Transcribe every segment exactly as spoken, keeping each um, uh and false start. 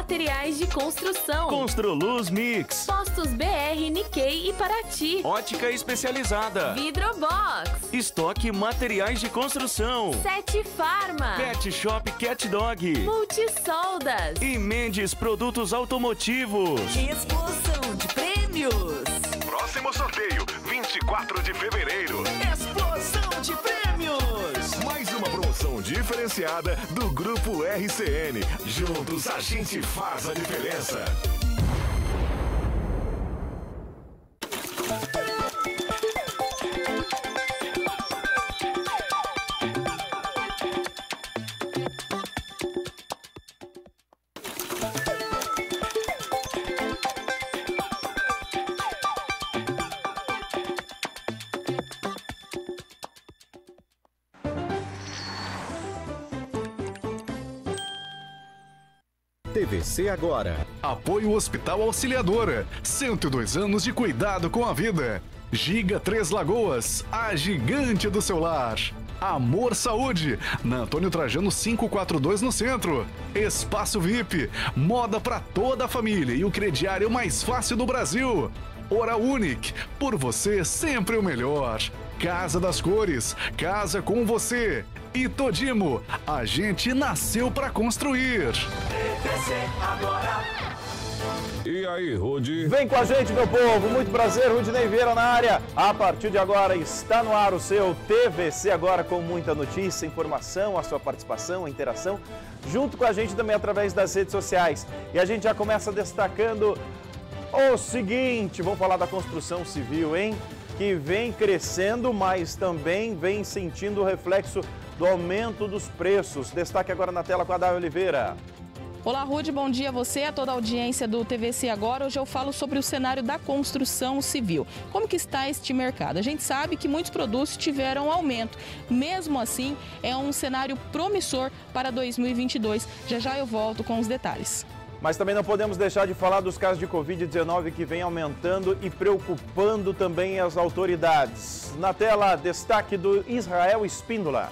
Materiais de construção. Construluz Mix. Postos B R, Nikkei e Paraty. Ótica especializada. Vidrobox. Estoque Materiais de construção. Sete Farma. Pet Shop Cat Dog. Multisoldas. E Mendes Produtos Automotivos. Explosão de prêmios. Próximo sorteio, vinte e quatro de fevereiro. Explosão de prêmios. Mais uma promoção diferenciada do Grupo R C N. Juntos a gente faz a diferença. T V C Agora. Apoio Hospital Auxiliadora. cento e dois anos de cuidado com a vida. Giga Três Lagoas, a gigante do seu lar. Amor Saúde, na Antônio Trajano quinhentos e quarenta e dois no centro. Espaço V I P, moda para toda a família e o crediário mais fácil do Brasil. Hora Unique, por você sempre o melhor. Casa das Cores, casa com você. E Todimo, a gente nasceu para construir. T V C Agora. E aí, Rudy? Vem com a gente, meu povo. Muito prazer, Rudinei Vieira na área. A partir de agora está no ar o seu T V C Agora, com muita notícia, informação, a sua participação, a interação, junto com a gente também através das redes sociais. E a gente já começa destacando o seguinte, vamos falar da construção civil, hein? Que vem crescendo, mas também vem sentindo o reflexo do aumento dos preços. Destaque agora na tela com a Day Oliveira. Olá, Rudy, bom dia a você, a toda a audiência do T V C Agora. Hoje eu falo sobre o cenário da construção civil. Como que está este mercado? A gente sabe que muitos produtos tiveram aumento. Mesmo assim, é um cenário promissor para dois mil e vinte e dois. Já já eu volto com os detalhes. Mas também não podemos deixar de falar dos casos de covid dezenove que vem aumentando e preocupando também as autoridades. Na tela, destaque do Israel Espíndola.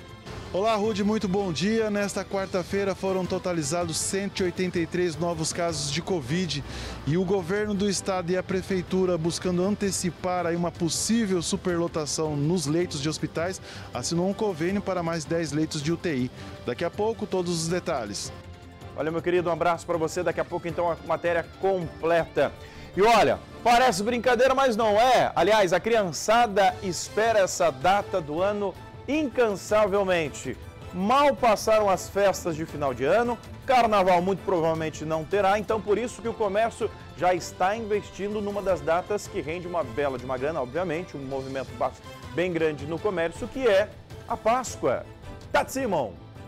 Olá, Rudy, muito bom dia. Nesta quarta-feira foram totalizados cento e oitenta e três novos casos de Covid e o governo do estado e a prefeitura, buscando antecipar aí uma possível superlotação nos leitos de hospitais, assinou um convênio para mais dez leitos de U T I. Daqui a pouco, todos os detalhes. Olha, meu querido, um abraço para você. Daqui a pouco, então, a matéria completa. E olha, parece brincadeira, mas não é. Aliás, a criançada espera essa data do ano incansavelmente. Mal passaram as festas de final de ano, carnaval muito provavelmente não terá, então por isso que o comércio já está investindo numa das datas que rende uma bela de uma grana, obviamente, um movimento bem grande no comércio, que é a Páscoa. Tati Simon.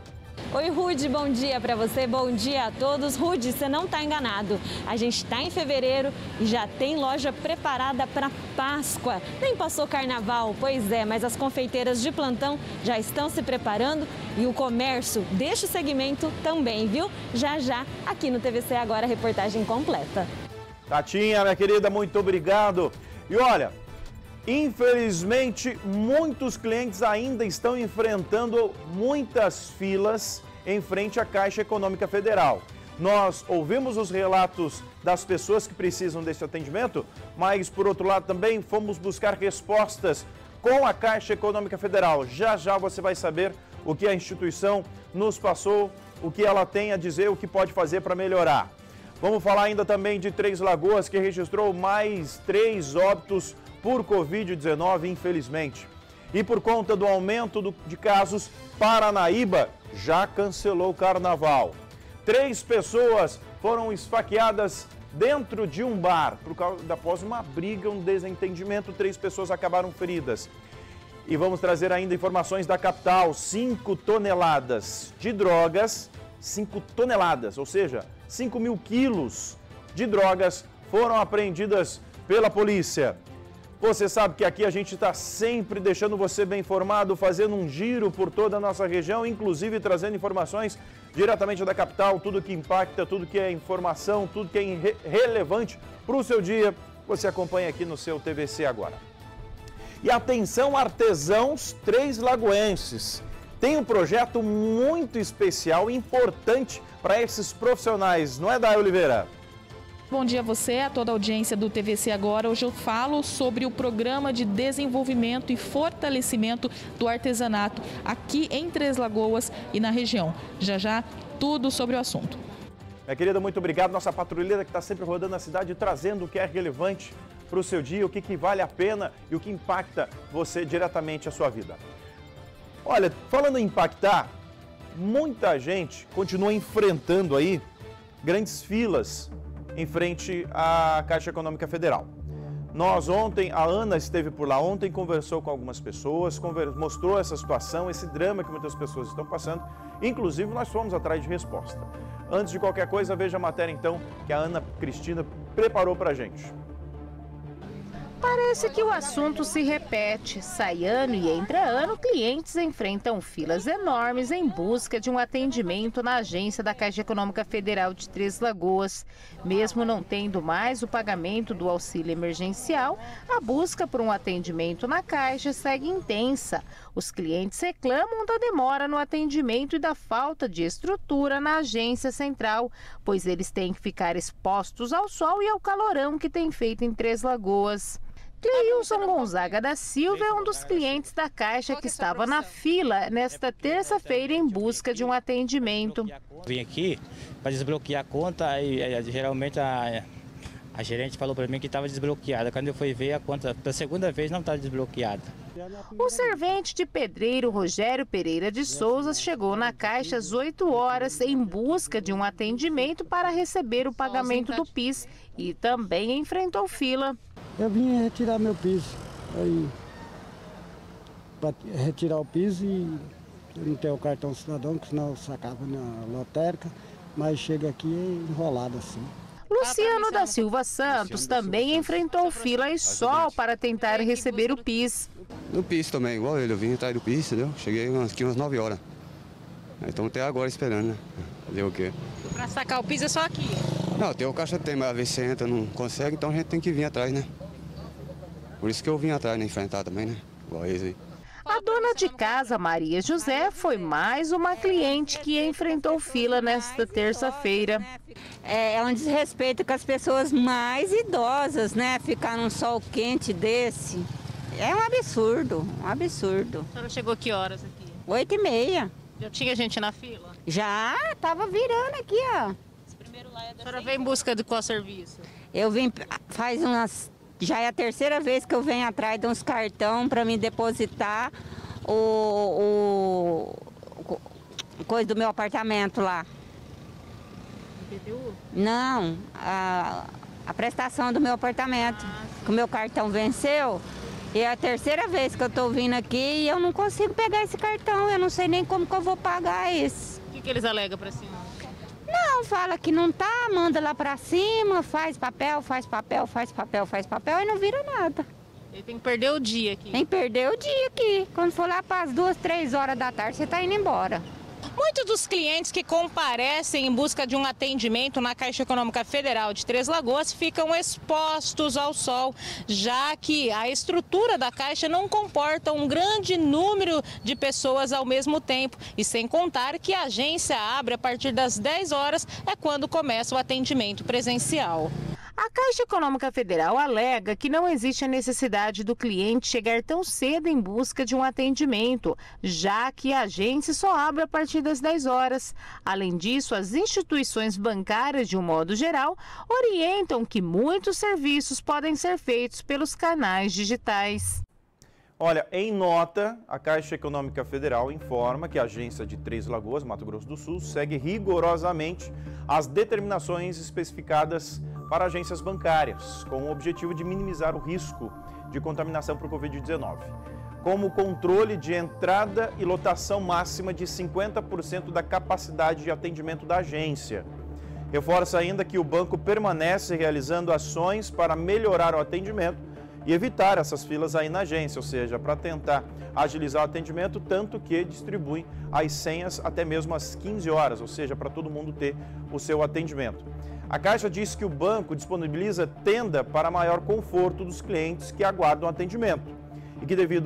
Oi, Rudy, bom dia para você, bom dia a todos. Rudy, você não está enganado. A gente está em fevereiro e já tem loja preparada para Páscoa. Nem passou carnaval, pois é, mas as confeiteiras de plantão já estão se preparando e o comércio deste segmento também, viu? Já já, aqui no T V C Agora, reportagem completa. Tatinha, minha querida, muito obrigado. E olha, infelizmente, muitos clientes ainda estão enfrentando muitas filas em frente à Caixa Econômica Federal. Nós ouvimos os relatos das pessoas que precisam desse atendimento, mas, por outro lado, também fomos buscar respostas com a Caixa Econômica Federal. Já já você vai saber o que a instituição nos passou, o que ela tem a dizer, o que pode fazer para melhorar. Vamos falar ainda também de Três Lagoas, que registrou mais três óbitos por covid dezenove, infelizmente. E por conta do aumento do, de casos, Paranaíba já cancelou o carnaval. Três pessoas foram esfaqueadas dentro de um bar. Por causa, após uma briga, um desentendimento, três pessoas acabaram feridas. E vamos trazer ainda informações da capital. Cinco toneladas de drogas, cinco toneladas, ou seja, cinco mil quilos de drogas foram apreendidas pela polícia. Você sabe que aqui a gente está sempre deixando você bem informado, fazendo um giro por toda a nossa região, inclusive trazendo informações diretamente da capital, tudo que impacta, tudo que é informação, tudo que é re- relevante para o seu dia, você acompanha aqui no seu T V C Agora. E atenção, artesãos três lagoenses, tem um projeto muito especial e importante para esses profissionais, não é, Day Oliveira? Bom dia a você, a toda a audiência do T V C Agora. Hoje eu falo sobre o Programa de Desenvolvimento e Fortalecimento do Artesanato aqui em Três Lagoas e na região. Já já, tudo sobre o assunto. Minha querida, muito obrigado. Nossa patrulheira que está sempre rodando a cidade, trazendo o que é relevante para o seu dia, o que, que vale a pena e o que impacta você diretamente a sua vida. Olha, falando em impactar, muita gente continua enfrentando aí grandes filas em frente à Caixa Econômica Federal. Nós ontem, a Ana esteve por lá ontem, conversou com algumas pessoas, conver... mostrou essa situação, esse drama que muitas pessoas estão passando. Inclusive, nós fomos atrás de resposta. Antes de qualquer coisa, veja a matéria então que a Ana Cristina preparou para a gente. Parece que o assunto se repete. Sai ano e entra ano, clientes enfrentam filas enormes em busca de um atendimento na agência da Caixa Econômica Federal de Três Lagoas. Mesmo não tendo mais o pagamento do auxílio emergencial, a busca por um atendimento na Caixa segue intensa. Os clientes reclamam da demora no atendimento e da falta de estrutura na agência central, pois eles têm que ficar expostos ao sol e ao calorão que tem feito em Três Lagoas. Cleilson Gonzaga da Silva é um dos clientes da Caixa que estava na fila nesta terça-feira em busca de um atendimento. Vim aqui para desbloquear a conta e, e geralmente a, a gerente falou para mim que estava desbloqueada. Quando eu fui ver a conta, pela segunda vez não está desbloqueada. O servente de pedreiro Rogério Pereira de Souza chegou na Caixa às oito horas em busca de um atendimento para receber o pagamento do PIS e também enfrentou fila. Eu vim retirar meu piso, aí, para retirar o piso e eu não tenho o cartão cidadão, que senão eu sacava na lotérica, mas chega aqui enrolado assim. Luciano da Silva Santos também enfrentou fila e sol para tentar receber o PIS. No PIS também, igual ele, eu vim atrás do PIS, entendeu? Cheguei aqui umas nove horas. Então até agora esperando, né? Fazer o quê? Para sacar o PIS é só aqui? Não, tem o caixa tem, mas às vezes você entra, não consegue, então a gente tem que vir atrás, né? Por isso que eu vim atrás, né? Enfrentar também, né? Igual eles aí. A dona de casa, Maria José, foi mais uma cliente que enfrentou fila nesta terça-feira. É um desrespeito com as pessoas mais idosas, né? Ficar num sol quente desse. É um absurdo, um absurdo. A senhora chegou que horas aqui? Oito e meia. Já tinha gente na fila? Já, tava virando aqui, ó. A senhora veio em busca de qual serviço? Eu vim faz umas... Já é a terceira vez que eu venho atrás de uns cartão para me depositar o, o, o coisa do meu apartamento lá. I P T U? Não, a, a prestação do meu apartamento. Ah, que o meu cartão venceu. E é a terceira vez que eu estou vindo aqui e eu não consigo pegar esse cartão. Eu não sei nem como que eu vou pagar isso. O que, que eles alegam para cima? Não, fala que não tá, manda lá pra cima, faz papel, faz papel, faz papel, faz papel e não vira nada. Ele tem que perder o dia aqui. Tem que perder o dia aqui. Quando for lá para as duas, três horas da tarde, você tá indo embora. Muitos dos clientes que comparecem em busca de um atendimento na Caixa Econômica Federal de Três Lagoas ficam expostos ao sol, já que a estrutura da Caixa não comporta um grande número de pessoas ao mesmo tempo. E sem contar que a agência abre a partir das dez horas, é quando começa o atendimento presencial. A Caixa Econômica Federal alega que não existe a necessidade do cliente chegar tão cedo em busca de um atendimento, já que a agência só abre a partir das dez horas. Além disso, as instituições bancárias, de um modo geral, orientam que muitos serviços podem ser feitos pelos canais digitais. Olha, em nota, a Caixa Econômica Federal informa que a agência de Três Lagoas, Mato Grosso do Sul, segue rigorosamente as determinações especificadas para agências bancárias, com o objetivo de minimizar o risco de contaminação por covid dezenove, como o controle de entrada e lotação máxima de cinquenta por cento da capacidade de atendimento da agência. Reforça ainda que o banco permanece realizando ações para melhorar o atendimento e evitar essas filas aí na agência, ou seja, para tentar agilizar o atendimento, tanto que distribui as senhas até mesmo às quinze horas, ou seja, para todo mundo ter o seu atendimento. A Caixa diz que o banco disponibiliza tenda para maior conforto dos clientes que aguardam atendimento e que, devido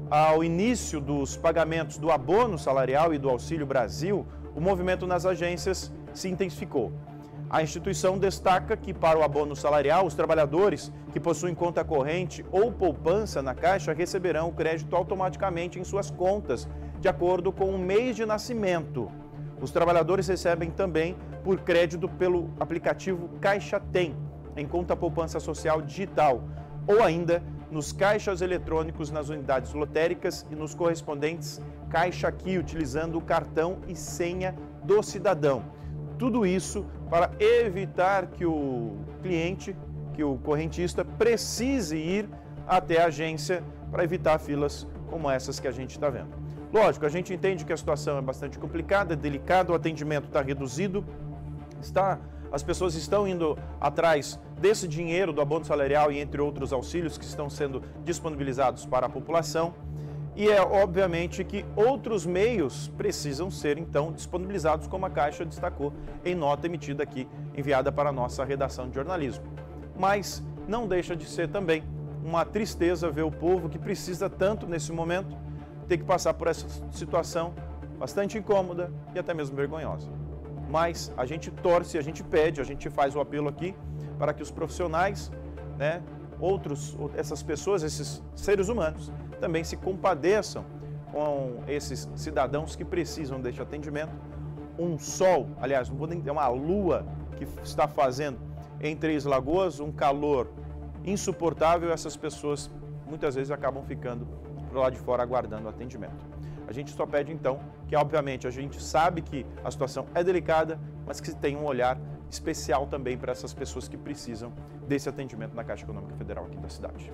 ao início dos pagamentos do abono salarial e do Auxílio Brasil, o movimento nas agências se intensificou. A instituição destaca que, para o abono salarial, os trabalhadores que possuem conta corrente ou poupança na Caixa receberão o crédito automaticamente em suas contas, de acordo com o mês de nascimento. Os trabalhadores recebem também por crédito pelo aplicativo Caixa Tem, em conta poupança social digital, ou ainda nos caixas eletrônicos nas unidades lotéricas e nos correspondentes Caixa Aqui, utilizando o cartão e senha do cidadão. Tudo isso para evitar que o cliente, que o correntista, precise ir até a agência para evitar filas como essas que a gente está vendo. Lógico, a gente entende que a situação é bastante complicada, é delicada, o atendimento está reduzido, está, as pessoas estão indo atrás desse dinheiro do abono salarial e entre outros auxílios que estão sendo disponibilizados para a população. E é obviamente que outros meios precisam ser então disponibilizados, como a Caixa destacou em nota emitida aqui, enviada para a nossa redação de jornalismo. Mas não deixa de ser também uma tristeza ver o povo que precisa tanto nesse momento ter que passar por essa situação bastante incômoda e até mesmo vergonhosa. Mas a gente torce, a gente pede, a gente faz o apelo aqui para que os profissionais, né, outros, essas pessoas, esses seres humanos, também se compadeçam com esses cidadãos que precisam deste atendimento. Um sol, aliás, não vou nem dizer uma lua que está fazendo em Três Lagoas, um calor insuportável, essas pessoas muitas vezes acabam ficando do lado de fora aguardando o atendimento. A gente só pede então que, obviamente, a gente sabe que a situação é delicada, mas que tenha um olhar especial também para essas pessoas que precisam desse atendimento na Caixa Econômica Federal aqui da cidade.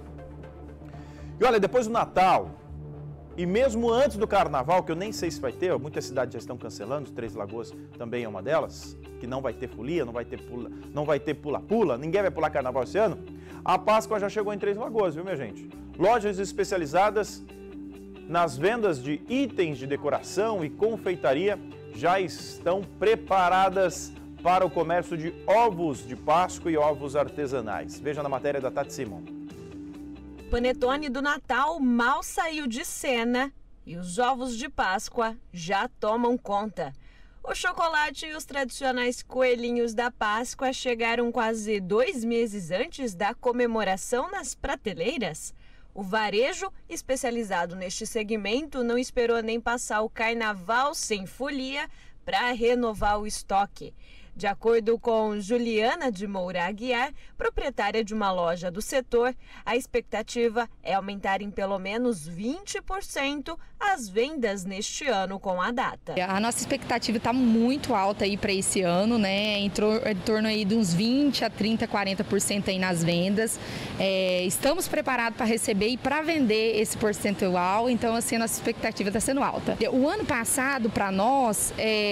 E olha, depois do Natal, e mesmo antes do Carnaval, que eu nem sei se vai ter, muitas cidades já estão cancelando, Três Lagoas também é uma delas, que não vai ter folia, não vai ter pula, não vai ter pula-pula, ninguém vai pular Carnaval esse ano. A Páscoa já chegou em Três Lagoas, viu, minha gente? Lojas especializadas nas vendas de itens de decoração e confeitaria já estão preparadas para o comércio de ovos de Páscoa e ovos artesanais. Veja na matéria da Tati Simon. O panetone do Natal mal saiu de cena e os ovos de Páscoa já tomam conta. O chocolate e os tradicionais coelhinhos da Páscoa chegaram quase dois meses antes da comemoração nas prateleiras. O varejo, especializado neste segmento, não esperou nem passar o carnaval sem folia para renovar o estoque. De acordo com Juliana de Moura Aguiar, proprietária de uma loja do setor, a expectativa é aumentar em pelo menos vinte por cento as vendas neste ano com a data. A nossa expectativa está muito alta aí para esse ano, né? Em, em torno aí de uns vinte a trinta, quarenta por cento aí nas vendas. É, estamos preparados para receber e para vender esse percentual, então assim a nossa expectativa está sendo alta. O ano passado para nós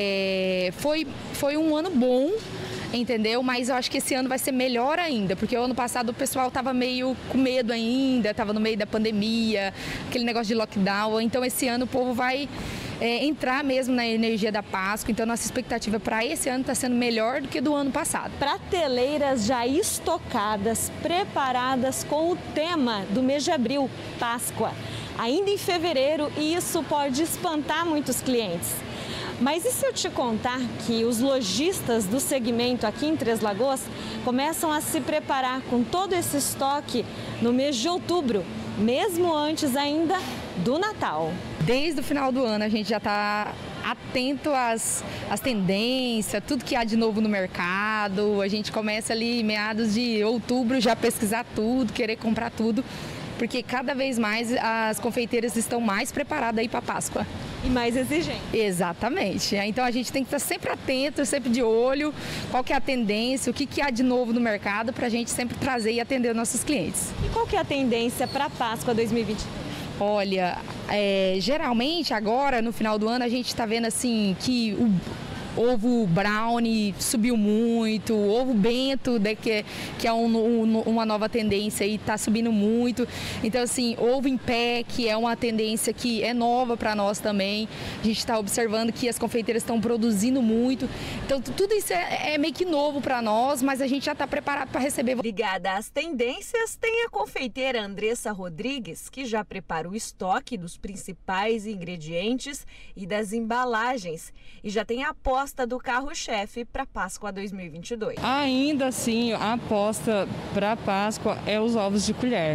é, foi, foi um ano bom. Entendeu? Mas eu acho que esse ano vai ser melhor ainda, porque o ano passado o pessoal estava meio com medo ainda, estava no meio da pandemia, aquele negócio de lockdown, então esse ano o povo vai é, entrar mesmo na energia da Páscoa, então nossa expectativa para esse ano está sendo melhor do que do ano passado. Prateleiras já estocadas, preparadas com o tema do mês de abril, Páscoa. Ainda em fevereiro, e isso pode espantar muitos clientes. Mas e se eu te contar que os lojistas do segmento aqui em Três Lagoas começam a se preparar com todo esse estoque no mês de outubro, mesmo antes ainda do Natal? Desde o final do ano a gente já está atento às, às tendências, tudo que há de novo no mercado. A gente começa ali meados de outubro já pesquisar tudo, querer comprar tudo, porque cada vez mais as confeiteiras estão mais preparadas aí para a Páscoa. E mais exigente. Exatamente. Então a gente tem que estar sempre atento, sempre de olho, qual que é a tendência, o que, que há de novo no mercado, para a gente sempre trazer e atender os nossos clientes. E qual que é a tendência para a Páscoa dois mil e vinte e três? Olha, é, geralmente agora no final do ano a gente está vendo assim que o ovo brownie subiu muito, ovo bento, né, que, que é um, um, uma nova tendência e está subindo muito. Então, assim, ovo em pé, que é uma tendência que é nova para nós também. A gente está observando que as confeiteiras estão produzindo muito. Então, tudo isso é, é meio que novo para nós, mas a gente já está preparado para receber. Ligada às tendências, tem a confeiteira Andressa Rodrigues, que já prepara o estoque dos principais ingredientes e das embalagens. E já tem a aposta do carro-chefe para Páscoa dois mil e vinte e dois. Ainda assim, a aposta para Páscoa é os ovos de colher.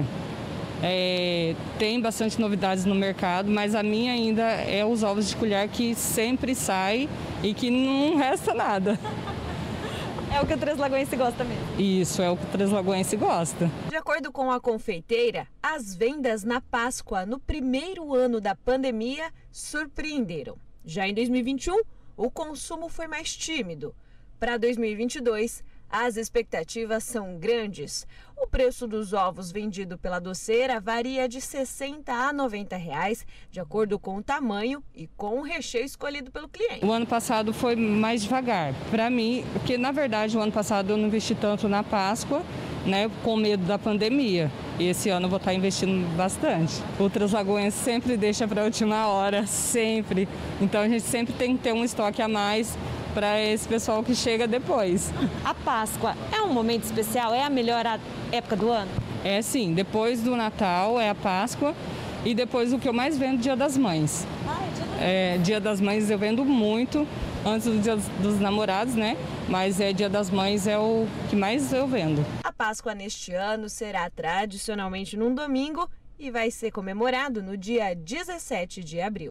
É, tem bastante novidades no mercado, mas a minha ainda é os ovos de colher, que sempre sai e que não resta nada. É o que o Três Lagoense gosta mesmo. Isso, é o que o Três Lagoense gosta. De acordo com a confeiteira, as vendas na Páscoa no primeiro ano da pandemia surpreenderam. Já em dois mil e vinte e um, o consumo foi mais tímido. Para dois mil e vinte e dois, as expectativas são grandes. O preço dos ovos vendido pela doceira varia de sessenta a noventa reais, de acordo com o tamanho e com o recheio escolhido pelo cliente. O ano passado foi mais devagar. Para mim, porque na verdade o ano passado eu não investi tanto na Páscoa, né, com medo da pandemia. E esse ano eu vou estar investindo bastante. O Três Lagoense sempre deixa para a última hora, sempre. Então a gente sempre tem que ter um estoque a mais para esse pessoal que chega depois. A Páscoa é um momento especial? É a melhor época do ano? É sim, depois do Natal é a Páscoa e depois o que eu mais vendo, Dia das Mães. Ah, é Dia das Mães. É, Dia das Mães eu vendo muito, antes do Dia dos Namorados, né? Mas é Dia das Mães é o que mais eu vendo. A Páscoa neste ano será tradicionalmente num domingo e vai ser comemorado no dia dezessete de abril.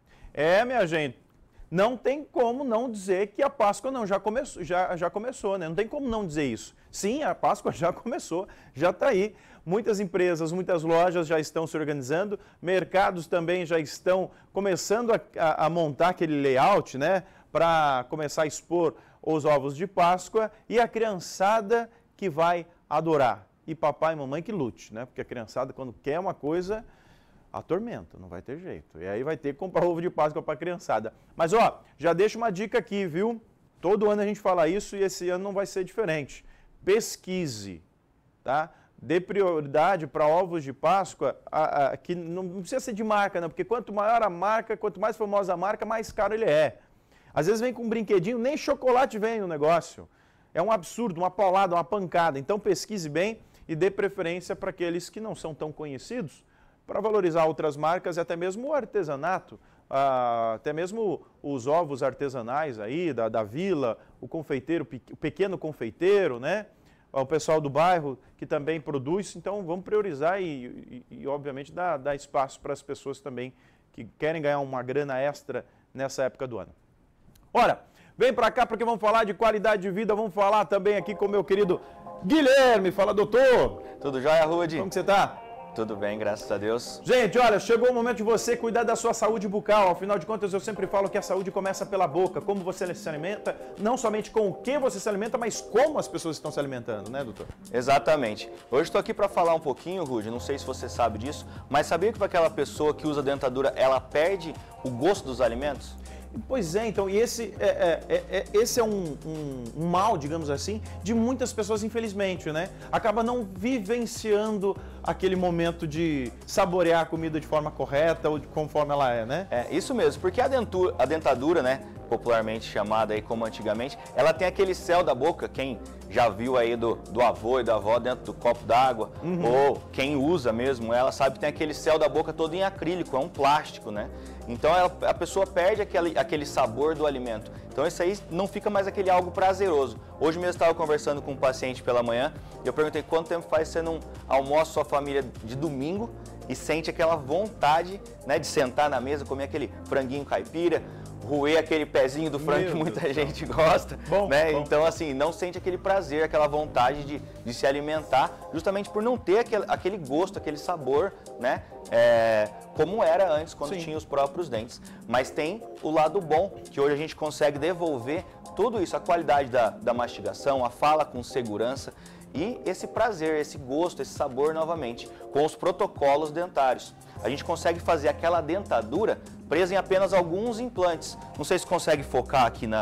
É, minha gente. Não tem como não dizer que a Páscoa não já começou, já, já começou, né? Não tem como não dizer isso. Sim, a Páscoa já começou, já está aí. Muitas empresas, muitas lojas já estão se organizando, mercados também já estão começando a, a, a montar aquele layout, né? Para começar a expor os ovos de Páscoa e a criançada que vai adorar. E papai e mamãe que lute, né? Porque a criançada, quando quer uma coisa, atormenta, não vai ter jeito. E aí vai ter que comprar ovo de Páscoa para a criançada. Mas, ó, já deixa uma dica aqui, viu? Todo ano a gente fala isso e esse ano não vai ser diferente. Pesquise, tá? Dê prioridade para ovos de Páscoa, a, a, que não precisa ser de marca, não, porque quanto maior a marca, quanto mais famosa a marca, mais caro ele é. Às vezes vem com um brinquedinho, nem chocolate vem no negócio. É um absurdo, uma paulada, uma pancada. Então pesquise bem e dê preferência para aqueles que não são tão conhecidos, para valorizar outras marcas e até mesmo o artesanato, ah, até mesmo os ovos artesanais aí da, da vila, o confeiteiro, o pequeno confeiteiro, né? O pessoal do bairro que também produz. Então vamos priorizar e, e, e obviamente dar, dar espaço para as pessoas também que querem ganhar uma grana extra nessa época do ano. Ora, vem para cá porque vamos falar de qualidade de vida, vamos falar também aqui com o meu querido Guilherme. Fala, doutor. Tudo jóia, Rudy? Como que você está? Tudo bem, graças a Deus. Gente, olha, chegou o momento de você cuidar da sua saúde bucal. Afinal de contas, eu sempre falo que a saúde começa pela boca. Como você se alimenta, não somente com o que você se alimenta, mas como as pessoas estão se alimentando, né, doutor? Exatamente. Hoje estou aqui para falar um pouquinho, Rudy, não sei se você sabe disso, mas sabia que para aquela pessoa que usa dentadura, ela perde o gosto dos alimentos? Pois é, então, e esse é, é, é, esse é um, um, um mal, digamos assim, de muitas pessoas, infelizmente, né? Acaba não vivenciando aquele momento de saborear a comida de forma correta ou de conforme ela é, né? É, isso mesmo, porque a, dentura, a dentadura, né, popularmente chamada aí como antigamente, ela tem aquele céu da boca, quem já viu aí do, do avô e da avó dentro do copo d'água, uhum. ou quem usa mesmo ela, sabe que tem aquele céu da boca todo em acrílico, é um plástico, né? Então ela, a pessoa perde aquele, aquele sabor do alimento. Então isso aí não fica mais aquele algo prazeroso. Hoje mesmo eu estava conversando com um paciente pela manhã e eu perguntei quanto tempo faz você não almoça sua família de domingo e sente aquela vontade, né, de sentar na mesa, comer aquele franguinho caipira, roer aquele pezinho do frango Meu que muita Deus gente Deus. gosta, bom, né? Bom. Então, assim, não sente aquele prazer, aquela vontade de, de se alimentar, justamente por não ter aquele, aquele gosto, aquele sabor, né? É, como era antes, quando Sim. tinha os próprios dentes. Mas tem o lado bom, que hoje a gente consegue devolver tudo isso, a qualidade da, da mastigação, a fala com segurança e esse prazer, esse gosto, esse sabor novamente, com os protocolos dentários. A gente consegue fazer aquela dentadura presa em apenas alguns implantes. Não sei se consegue focar aqui na,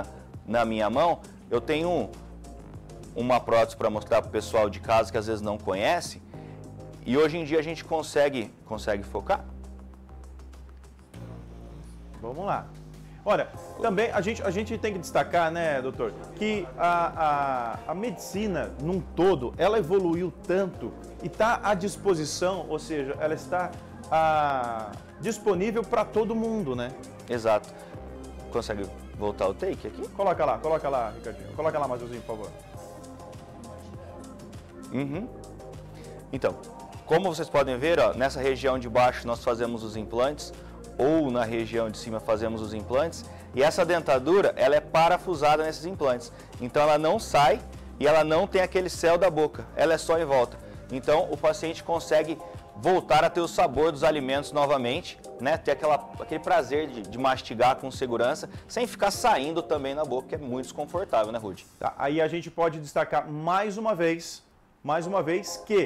na minha mão, eu tenho uma prótese para mostrar para o pessoal de casa que às vezes não conhece. E hoje em dia a gente consegue, consegue focar? Vamos lá. Olha, também a gente, a gente tem que destacar, né, doutor, que a, a, a medicina num todo, ela evoluiu tanto e está à disposição, ou seja, ela está a, disponível para todo mundo, né? Exato. Consegue voltar o take aqui? Coloca lá, coloca lá, Ricardinho. Coloca lá, Matheusinho, por favor. Uhum. Então, como vocês podem ver, ó, nessa região de baixo nós fazemos os implantes, ou na região de cima fazemos os implantes, e essa dentadura, ela é parafusada nesses implantes. Então ela não sai e ela não tem aquele céu da boca, ela é só em volta. Então o paciente consegue voltar a ter o sabor dos alimentos novamente, né? Ter aquela, aquele prazer de, de mastigar com segurança, sem ficar saindo também na boca, que é muito desconfortável, né, Rudy? Tá, aí a gente pode destacar mais uma vez, mais uma vez que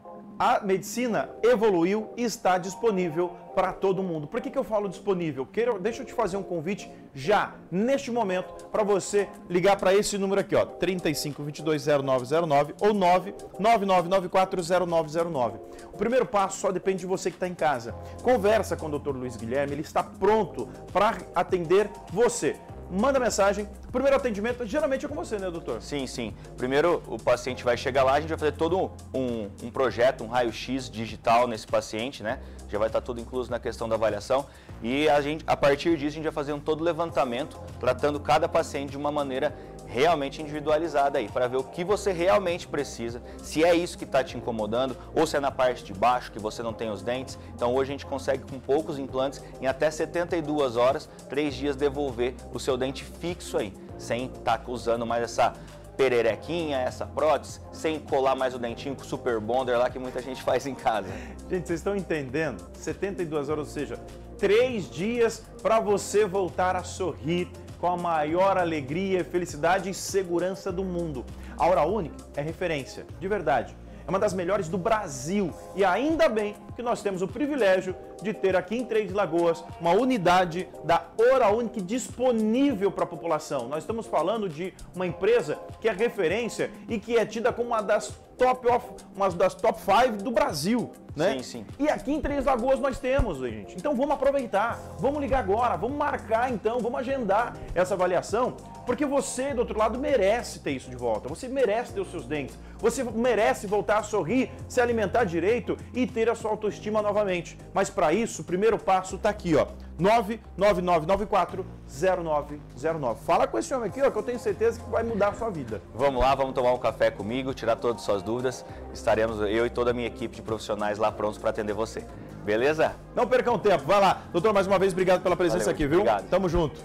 a medicina evoluiu e está disponível para todo mundo. Por que que eu falo disponível? Quero, deixa eu te fazer um convite já, neste momento, para você ligar para esse número aqui, ó, trinta e cinco, vinte e dois, zero nove zero nove ou nove nove nove nove quatro zero nove zero nove. O primeiro passo só depende de você que está em casa. Conversa com o doutor Luiz Guilherme, ele está pronto para atender você. Manda mensagem. Primeiro atendimento geralmente é com você, né, doutor? Sim, sim. Primeiro o paciente vai chegar lá, a gente vai fazer todo um, um projeto, um raio-x digital nesse paciente, né? Já vai estar tudo incluso na questão da avaliação. E a, gente, a partir disso a gente vai fazer um todo levantamento, tratando cada paciente de uma maneira realmente individualizada aí, para ver o que você realmente precisa, se é isso que está te incomodando, ou se é na parte de baixo que você não tem os dentes. Então hoje a gente consegue com poucos implantes, em até setenta e duas horas, três dias devolver o seu dente fixo aí, sem estar usando mais essa pererequinha, essa prótese, sem colar mais o dentinho com o super bonder lá que muita gente faz em casa. Gente, vocês estão entendendo? setenta e duas horas, ou seja, três dias para você voltar a sorrir com a maior alegria, felicidade e segurança do mundo. A Oral-Unique é referência, de verdade. É uma das melhores do Brasil e ainda bem que nós temos o privilégio de ter aqui em Três Lagoas uma unidade da Oral-Unique disponível para a população. Nós estamos falando de uma empresa que é referência e que é tida como uma das top of, uma das top cinco do Brasil, né? Sim, sim. E aqui em Três Lagoas nós temos, gente. Então vamos aproveitar, vamos ligar agora, vamos marcar então, vamos agendar essa avaliação, porque você do outro lado merece ter isso de volta, você merece ter os seus dentes, você merece voltar a sorrir, se alimentar direito e ter a sua autoestima novamente. Mas para isso, o primeiro passo está aqui, ó, nove nove nove nove quatro zero nove zero nove. Fala com esse homem aqui, ó, que eu tenho certeza que vai mudar a sua vida. Vamos lá, vamos tomar um café comigo, tirar todas as suas dúvidas. Estaremos eu e toda a minha equipe de profissionais lá prontos para atender você. Beleza? Não percam tempo, vai lá. Doutor, mais uma vez, obrigado pela presença Valeu, aqui, viu? Obrigado. Tamo junto.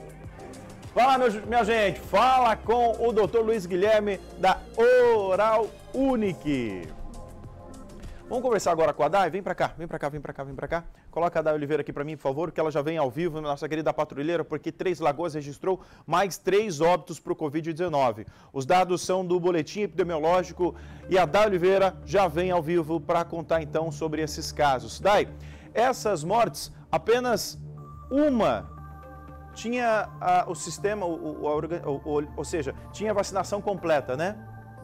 Vai lá, meu, minha gente, fala com o doutor Luiz Guilherme da Oral-Unique. Vamos conversar agora com a Day? Vem pra cá, vem pra cá, vem pra cá, vem pra cá. Coloca a Day Oliveira aqui pra mim, por favor, que ela já vem ao vivo, nossa querida patrulheira, porque Três Lagoas registrou mais três óbitos pro covid dezenove. Os dados são do boletim epidemiológico e a Day Oliveira já vem ao vivo para contar então sobre esses casos. Day, essas mortes, apenas uma tinha a, o sistema, o, o, o, o, ou seja, tinha a vacinação completa, né?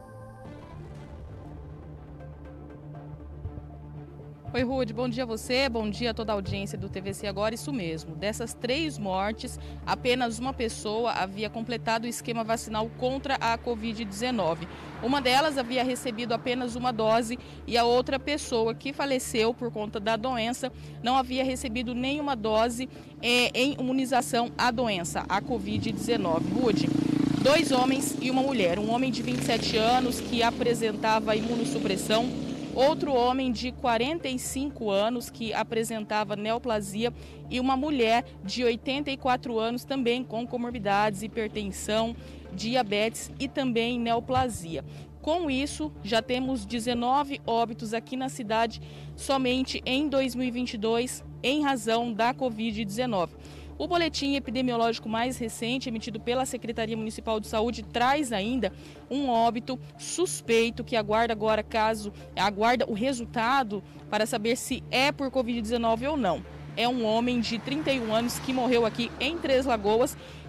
Oi, Rude, bom dia a você, bom dia a toda a audiência do T V C Agora, isso mesmo. Dessas três mortes, apenas uma pessoa havia completado o esquema vacinal contra a covid dezenove. Uma delas havia recebido apenas uma dose e a outra pessoa que faleceu por conta da doença não havia recebido nenhuma dose eh, em imunização à doença, a covid dezenove. Rude, dois homens e uma mulher, um homem de vinte e sete anos que apresentava imunossupressão, outro homem de quarenta e cinco anos que apresentava neoplasia e uma mulher de oitenta e quatro anos também com comorbidades, hipertensão, diabetes e também neoplasia. Com isso, já temos dezenove óbitos aqui na cidade somente em dois mil e vinte e dois em razão da covid dezenove. O boletim epidemiológico mais recente, emitido pela Secretaria Municipal de Saúde, traz ainda um óbito suspeito que aguarda agora caso aguarda o resultado para saber se é por covid dezenove ou não. É um homem de trinta e um anos que morreu aqui em Três Lagoas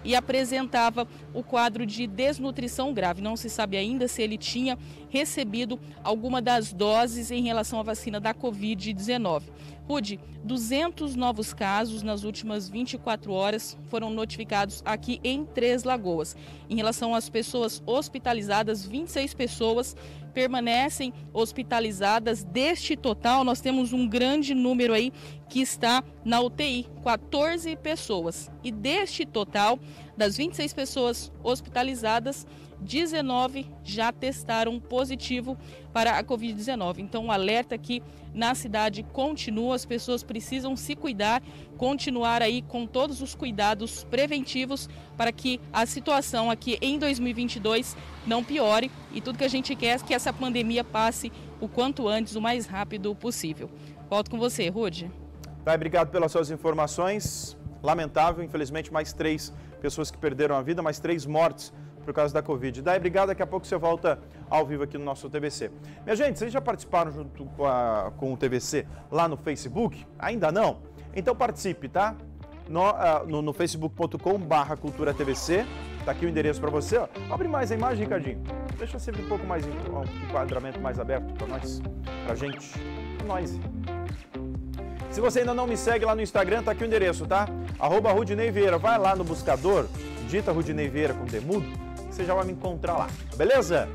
e apresentava o quadro de desnutrição grave. Não se sabe ainda se ele tinha recebido alguma das doses em relação à vacina da covid dezenove. Rude, duzentos novos casos nas últimas vinte e quatro horas foram notificados aqui em Três Lagoas. Em relação às pessoas hospitalizadas, vinte e seis pessoas permanecem hospitalizadas. Deste total, nós temos um grande número aí que está na U T I, quatorze pessoas. E deste total, das vinte e seis pessoas hospitalizadas, dezenove já testaram positivo para a covid dezenove. Então, o alerta aqui na cidade continua, as pessoas precisam se cuidar, continuar aí com todos os cuidados preventivos para que a situação aqui em dois mil e vinte e dois não piore, e tudo que a gente quer é que essa pandemia passe o quanto antes, o mais rápido possível. Volto com você, Rude. Tá, obrigado pelas suas informações. Lamentável, infelizmente, mais três pessoas que perderam a vida, mais três mortes por causa da Covid. Dai, obrigado. Daqui a pouco você volta ao vivo aqui no nosso T V C. Minha gente, vocês já participaram junto com, a, com o T V C lá no Facebook? Ainda não? Então participe, tá? No, uh, no, no facebook ponto com barra cultura T V C. Tá aqui o endereço para você. Ó. Abre mais a imagem, Ricardinho. Deixa sempre um pouco mais, um enquadramento mais aberto para nós, pra gente. Pra nós. Se você ainda não me segue lá no Instagram, tá aqui o endereço, tá? Arroba Rudinei Vieira. Vai lá no buscador, digita Rudinei Vieira com demudo, você já vai me encontrar lá, beleza?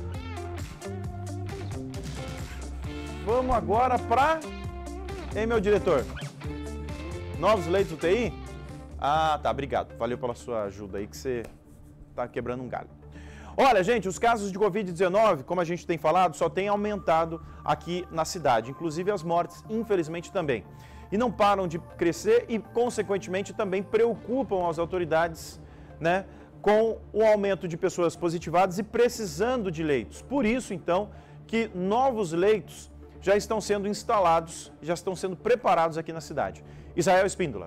Vamos agora para... Hein, meu diretor? Novos leitos U T I? Ah, tá, obrigado. Valeu pela sua ajuda aí, que você tá quebrando um galho. Olha, gente, os casos de covid dezenove, como a gente tem falado, só tem aumentado aqui na cidade. Inclusive as mortes, infelizmente, também. E não param de crescer e, consequentemente, também preocupam as autoridades, né, com o aumento de pessoas positivadas e precisando de leitos. Por isso, então, que novos leitos já estão sendo instalados, já estão sendo preparados aqui na cidade. Israel Espíndola.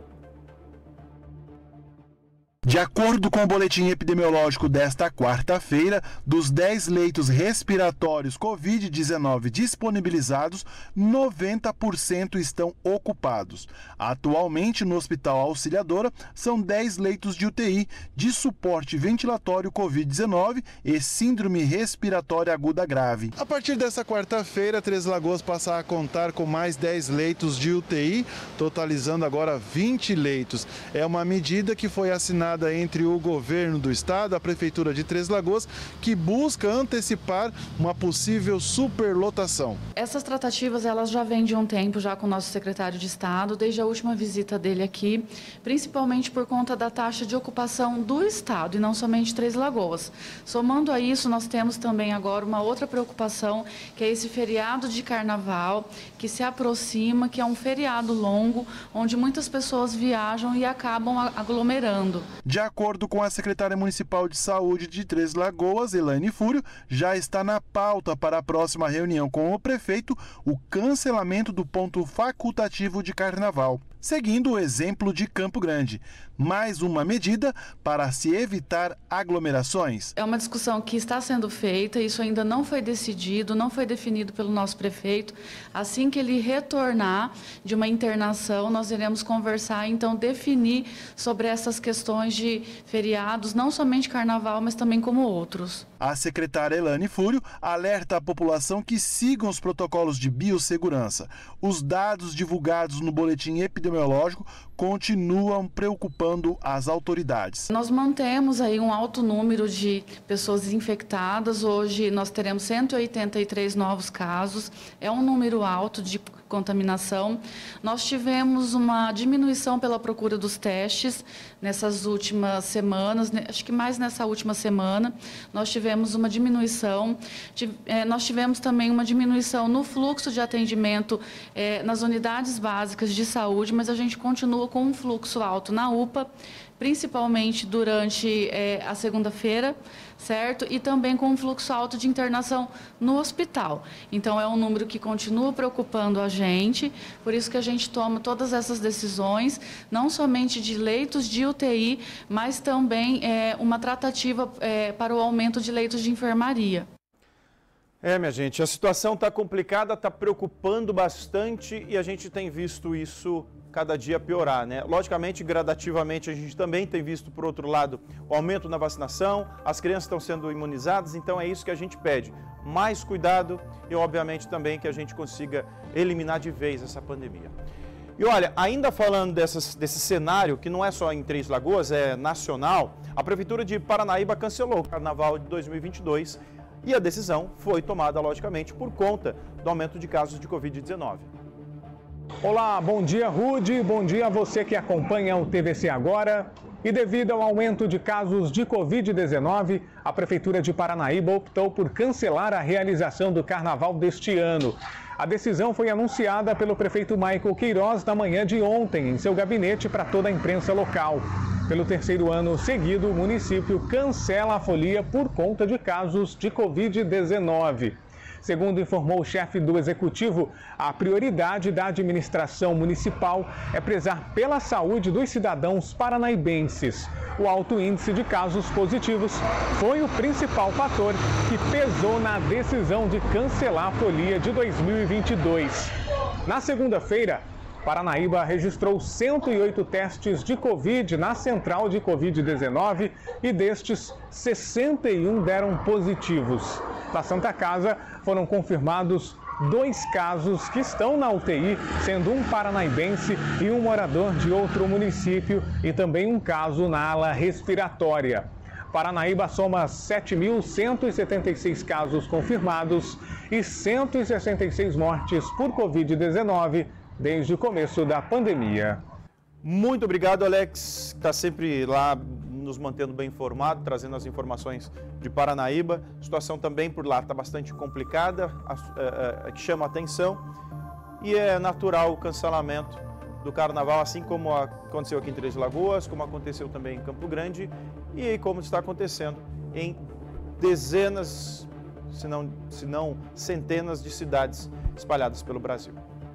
De acordo com o boletim epidemiológico desta quarta-feira, dos dez leitos respiratórios covid dezenove disponibilizados, noventa por cento estão ocupados. Atualmente, no Hospital Auxiliadora, são dez leitos de U T I de suporte ventilatório covid dezenove e síndrome respiratória aguda grave. A partir desta quarta-feira, Três Lagoas passa a contar com mais dez leitos de U T I, totalizando agora vinte leitos. É uma medida que foi assinada entre o governo do estado, a prefeitura de Três Lagoas, que busca antecipar uma possível superlotação. Essas tratativas elas já vêm de um tempo já com o nosso secretário de estado, desde a última visita dele aqui, principalmente por conta da taxa de ocupação do estado e não somente Três Lagoas. Somando a isso, nós temos também agora uma outra preocupação, que é esse feriado de carnaval, que se aproxima, que é um feriado longo, onde muitas pessoas viajam e acabam aglomerando. De acordo com a secretária municipal de saúde de Três Lagoas, Elaine Fúrio, já está na pauta para a próxima reunião com o prefeito o cancelamento do ponto facultativo de carnaval, seguindo o exemplo de Campo Grande. Mais uma medida para se evitar aglomerações. É uma discussão que está sendo feita, isso ainda não foi decidido, não foi definido pelo nosso prefeito. Assim que ele retornar de uma internação, nós iremos conversar, então definir sobre essas questões de feriados, não somente carnaval, mas também como outros. A secretária Elaine Fúrio alerta a população que sigam os protocolos de biossegurança. Os dados divulgados no boletim epidemiológico continuam preocupando as autoridades. Nós mantemos aí um alto número de pessoas infectadas. Hoje nós teremos cento e oitenta e três novos casos. É um número alto de contaminação. Nós tivemos uma diminuição pela procura dos testes nessas últimas semanas, acho que mais nessa última semana, nós tivemos uma diminuição. Nós tivemos também uma diminuição no fluxo de atendimento eh, nas unidades básicas de saúde, mas a gente continua com um fluxo alto na U P A, principalmente durante eh, a segunda-feira, certo? E também com um fluxo alto de internação no hospital. Então, é um número que continua preocupando a gente, por isso que a gente toma todas essas decisões, não somente de leitos de U T I, mas também é, uma tratativa é, para o aumento de leitos de enfermaria. É, minha gente, a situação está complicada, está preocupando bastante e a gente tem visto isso cada dia piorar, né? Logicamente, gradativamente, a gente também tem visto, por outro lado, o aumento na vacinação, as crianças estão sendo imunizadas, então é isso que a gente pede. Mais cuidado e, obviamente, também que a gente consiga eliminar de vez essa pandemia. E olha, ainda falando dessas, desse cenário, que não é só em Três Lagoas, é nacional, a Prefeitura de Paranaíba cancelou o Carnaval de dois mil e vinte e dois e a decisão foi tomada, logicamente, por conta do aumento de casos de covid dezenove. Olá, bom dia, Rude. Bom dia a você que acompanha o T V C Agora. E devido ao aumento de casos de covid dezenove, a Prefeitura de Paranaíba optou por cancelar a realização do Carnaval deste ano. A decisão foi anunciada pelo prefeito Michael Queiroz na manhã de ontem, em seu gabinete para toda a imprensa local. Pelo terceiro ano seguido, o município cancela a folia por conta de casos de covid dezenove. Segundo informou o chefe do executivo, a prioridade da administração municipal é prezar pela saúde dos cidadãos paranaíbenses. O alto índice de casos positivos foi o principal fator que pesou na decisão de cancelar a folia de dois mil e vinte e dois. Na segunda-feira, Paranaíba registrou cento e oito testes de Covid na central de covid dezenove e destes, sessenta e um deram positivos. Na Santa Casa, foram confirmados dois casos que estão na U T I, sendo um paranaíbense e um morador de outro município e também um caso na ala respiratória. Paranaíba soma sete mil cento e setenta e seis casos confirmados e cento e sessenta e seis mortes por covid dezenove desde o começo da pandemia. Muito obrigado, Alex, que está sempre lá nos mantendo bem informado, trazendo as informações de Paranaíba. A situação também por lá está bastante complicada, a, a, a, que chama a atenção. E é natural o cancelamento do Carnaval, assim como aconteceu aqui em Três Lagoas, como aconteceu também em Campo Grande e como está acontecendo em dezenas, se não, se não centenas de cidades espalhadas pelo Brasil.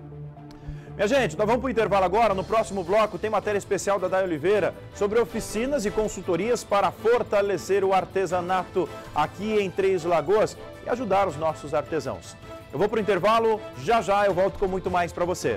Minha gente, nós vamos para o intervalo agora. No próximo bloco tem matéria especial da Day Oliveira sobre oficinas e consultorias para fortalecer o artesanato aqui em Três Lagoas e ajudar os nossos artesãos. Eu vou para o intervalo, já já eu volto com muito mais para você.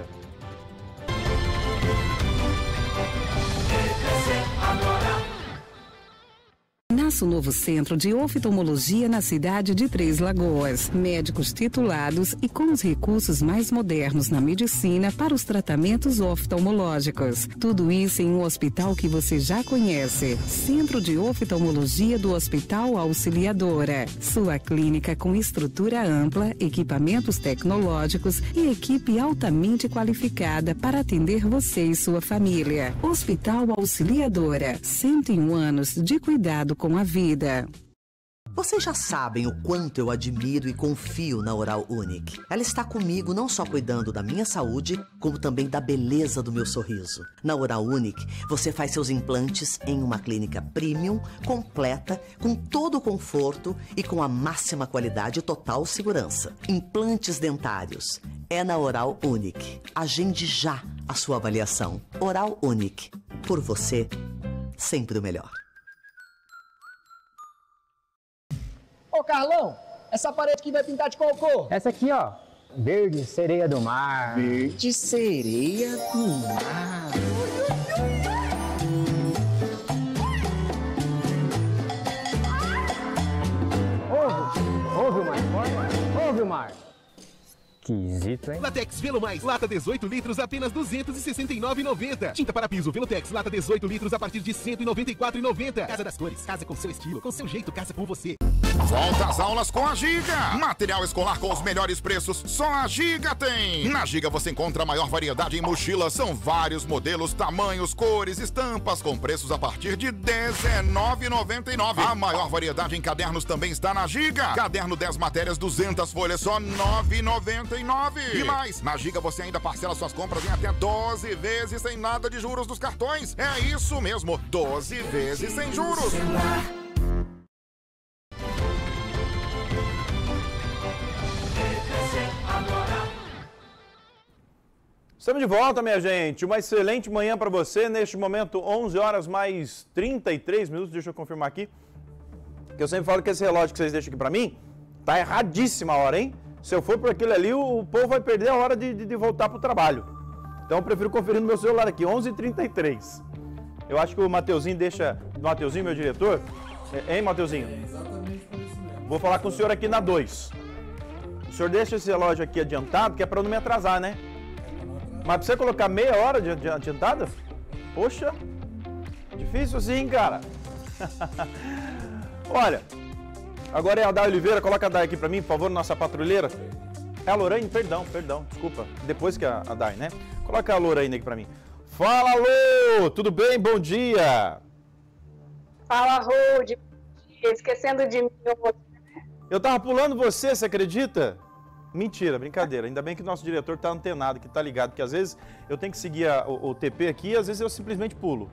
Nasce o novo centro de oftalmologia na cidade de Três Lagoas. Médicos titulados e com os recursos mais modernos na medicina para os tratamentos oftalmológicos. Tudo isso em um hospital que você já conhece. Centro de Oftalmologia do Hospital Auxiliadora. Sua clínica com estrutura ampla, equipamentos tecnológicos e equipe altamente qualificada para atender você e sua família. Hospital Auxiliadora. cento e um anos de cuidado com a vida. Vocês já sabem o quanto eu admiro e confio na Oral Unique. Ela está comigo não só cuidando da minha saúde, como também da beleza do meu sorriso. Na Oral Unique, você faz seus implantes em uma clínica premium, completa, com todo o conforto e com a máxima qualidade e total segurança. Implantes dentários. É na Oral Unique. Agende já a sua avaliação. Oral Unique. Por você, sempre o melhor. Ô Carlão, essa parede aqui vai pintar de qual cor? Essa aqui, ó, verde sereia do mar. Verde sereia do mar. Ouve, ouve o mar, ouve o mar. Esquisito, hein? Latex Velo Mais, lata dezoito litros, apenas duzentos e sessenta e nove reais e noventa centavos. Tinta para piso Velotex, lata dezoito litros, a partir de cento e noventa e quatro reais e noventa centavos. Casa das Cores, casa com seu estilo, com seu jeito, casa com você. Volta às aulas com a Giga. Material escolar com os melhores preços, só a Giga tem. Na Giga você encontra a maior variedade em mochilas. São vários modelos, tamanhos, cores, estampas, com preços a partir de dezenove reais e noventa e nove centavos. A maior variedade em cadernos também está na Giga. Caderno dez matérias, duzentas folhas, só nove reais e noventa e nove centavos. E mais, na Giga você ainda parcela suas compras em até doze vezes sem nada de juros dos cartões. É isso mesmo, doze vezes sem juros. Estamos de volta, minha gente. Uma excelente manhã para você. Neste momento, onze horas mais trinta e três minutos. Deixa eu confirmar aqui. Que eu sempre falo que esse relógio que vocês deixam aqui para mim Tá erradíssima a hora, hein? Se eu for por aquilo ali, o povo vai perder a hora de, de, de voltar pro trabalho. Então eu prefiro conferir no meu celular aqui, onze e trinta e três. Eu acho que o Mateuzinho deixa... Mateuzinho, meu diretor? Hein, Mateuzinho? Vou falar com o senhor aqui na dois. O senhor deixa esse relógio aqui adiantado, que é para eu não me atrasar, né? Mas pra você colocar meia hora de, de adiantada? Poxa, difícil sim, cara. Olha, agora é a Day Oliveira, coloca a Day aqui para mim, por favor, nossa patrulheira. É a Lorraine? Perdão, perdão, desculpa. Depois que a, a Day, né? Coloca a Lorraine aqui para mim. Fala, Lô! Tudo bem? Bom dia! Fala, Rude. Esquecendo de mim. Eu tava pulando você, você acredita? Mentira, brincadeira. Ainda bem que o nosso diretor tá antenado, que tá ligado, porque às vezes eu tenho que seguir a, o, o T P aqui e às vezes eu simplesmente pulo.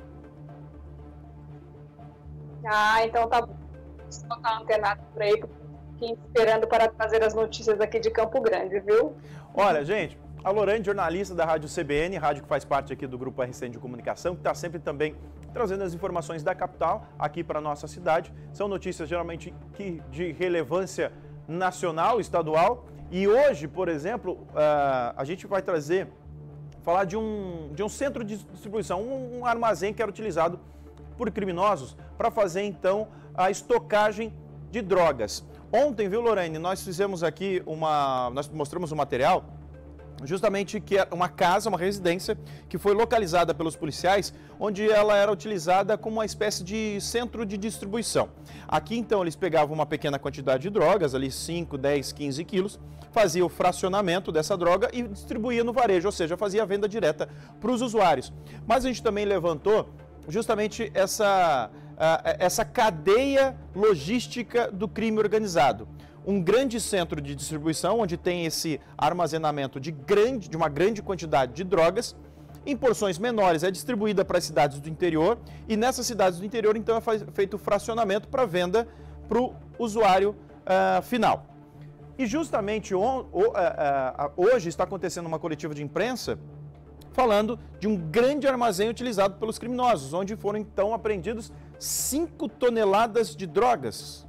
Ah, então tá bom. Só tá antenado por aí, aqui esperando para trazer as notícias aqui de Campo Grande, viu? Olha, gente, a Lorraine, jornalista da Rádio C B N, rádio que faz parte aqui do Grupo R C N de Comunicação, que está sempre também trazendo as informações da capital aqui para a nossa cidade. São notícias geralmente que, de relevância nacional, estadual. E hoje, por exemplo, uh, a gente vai trazer, falar de um, de um centro de distribuição, um, um armazém que era utilizado por criminosos para fazer, então, a estocagem de drogas. Ontem, viu, Lorraine, nós fizemos aqui uma... nós mostramos um material, justamente que é uma casa, uma residência, que foi localizada pelos policiais, onde ela era utilizada como uma espécie de centro de distribuição. Aqui, então, eles pegavam uma pequena quantidade de drogas, ali cinco, dez, quinze quilos, fazia o fracionamento dessa droga e distribuía no varejo, ou seja, fazia a venda direta para os usuários. Mas a gente também levantou justamente essa, essa cadeia logística do crime organizado. Um grande centro de distribuição, onde tem esse armazenamento de, grande, de uma grande quantidade de drogas, em porções menores é distribuída para as cidades do interior, e nessas cidades do interior, então, é feito o fracionamento para venda para o usuário uh, final. E justamente on, o, uh, uh, hoje está acontecendo uma coletiva de imprensa falando de um grande armazém utilizado pelos criminosos, onde foram então apreendidos cinco toneladas de drogas.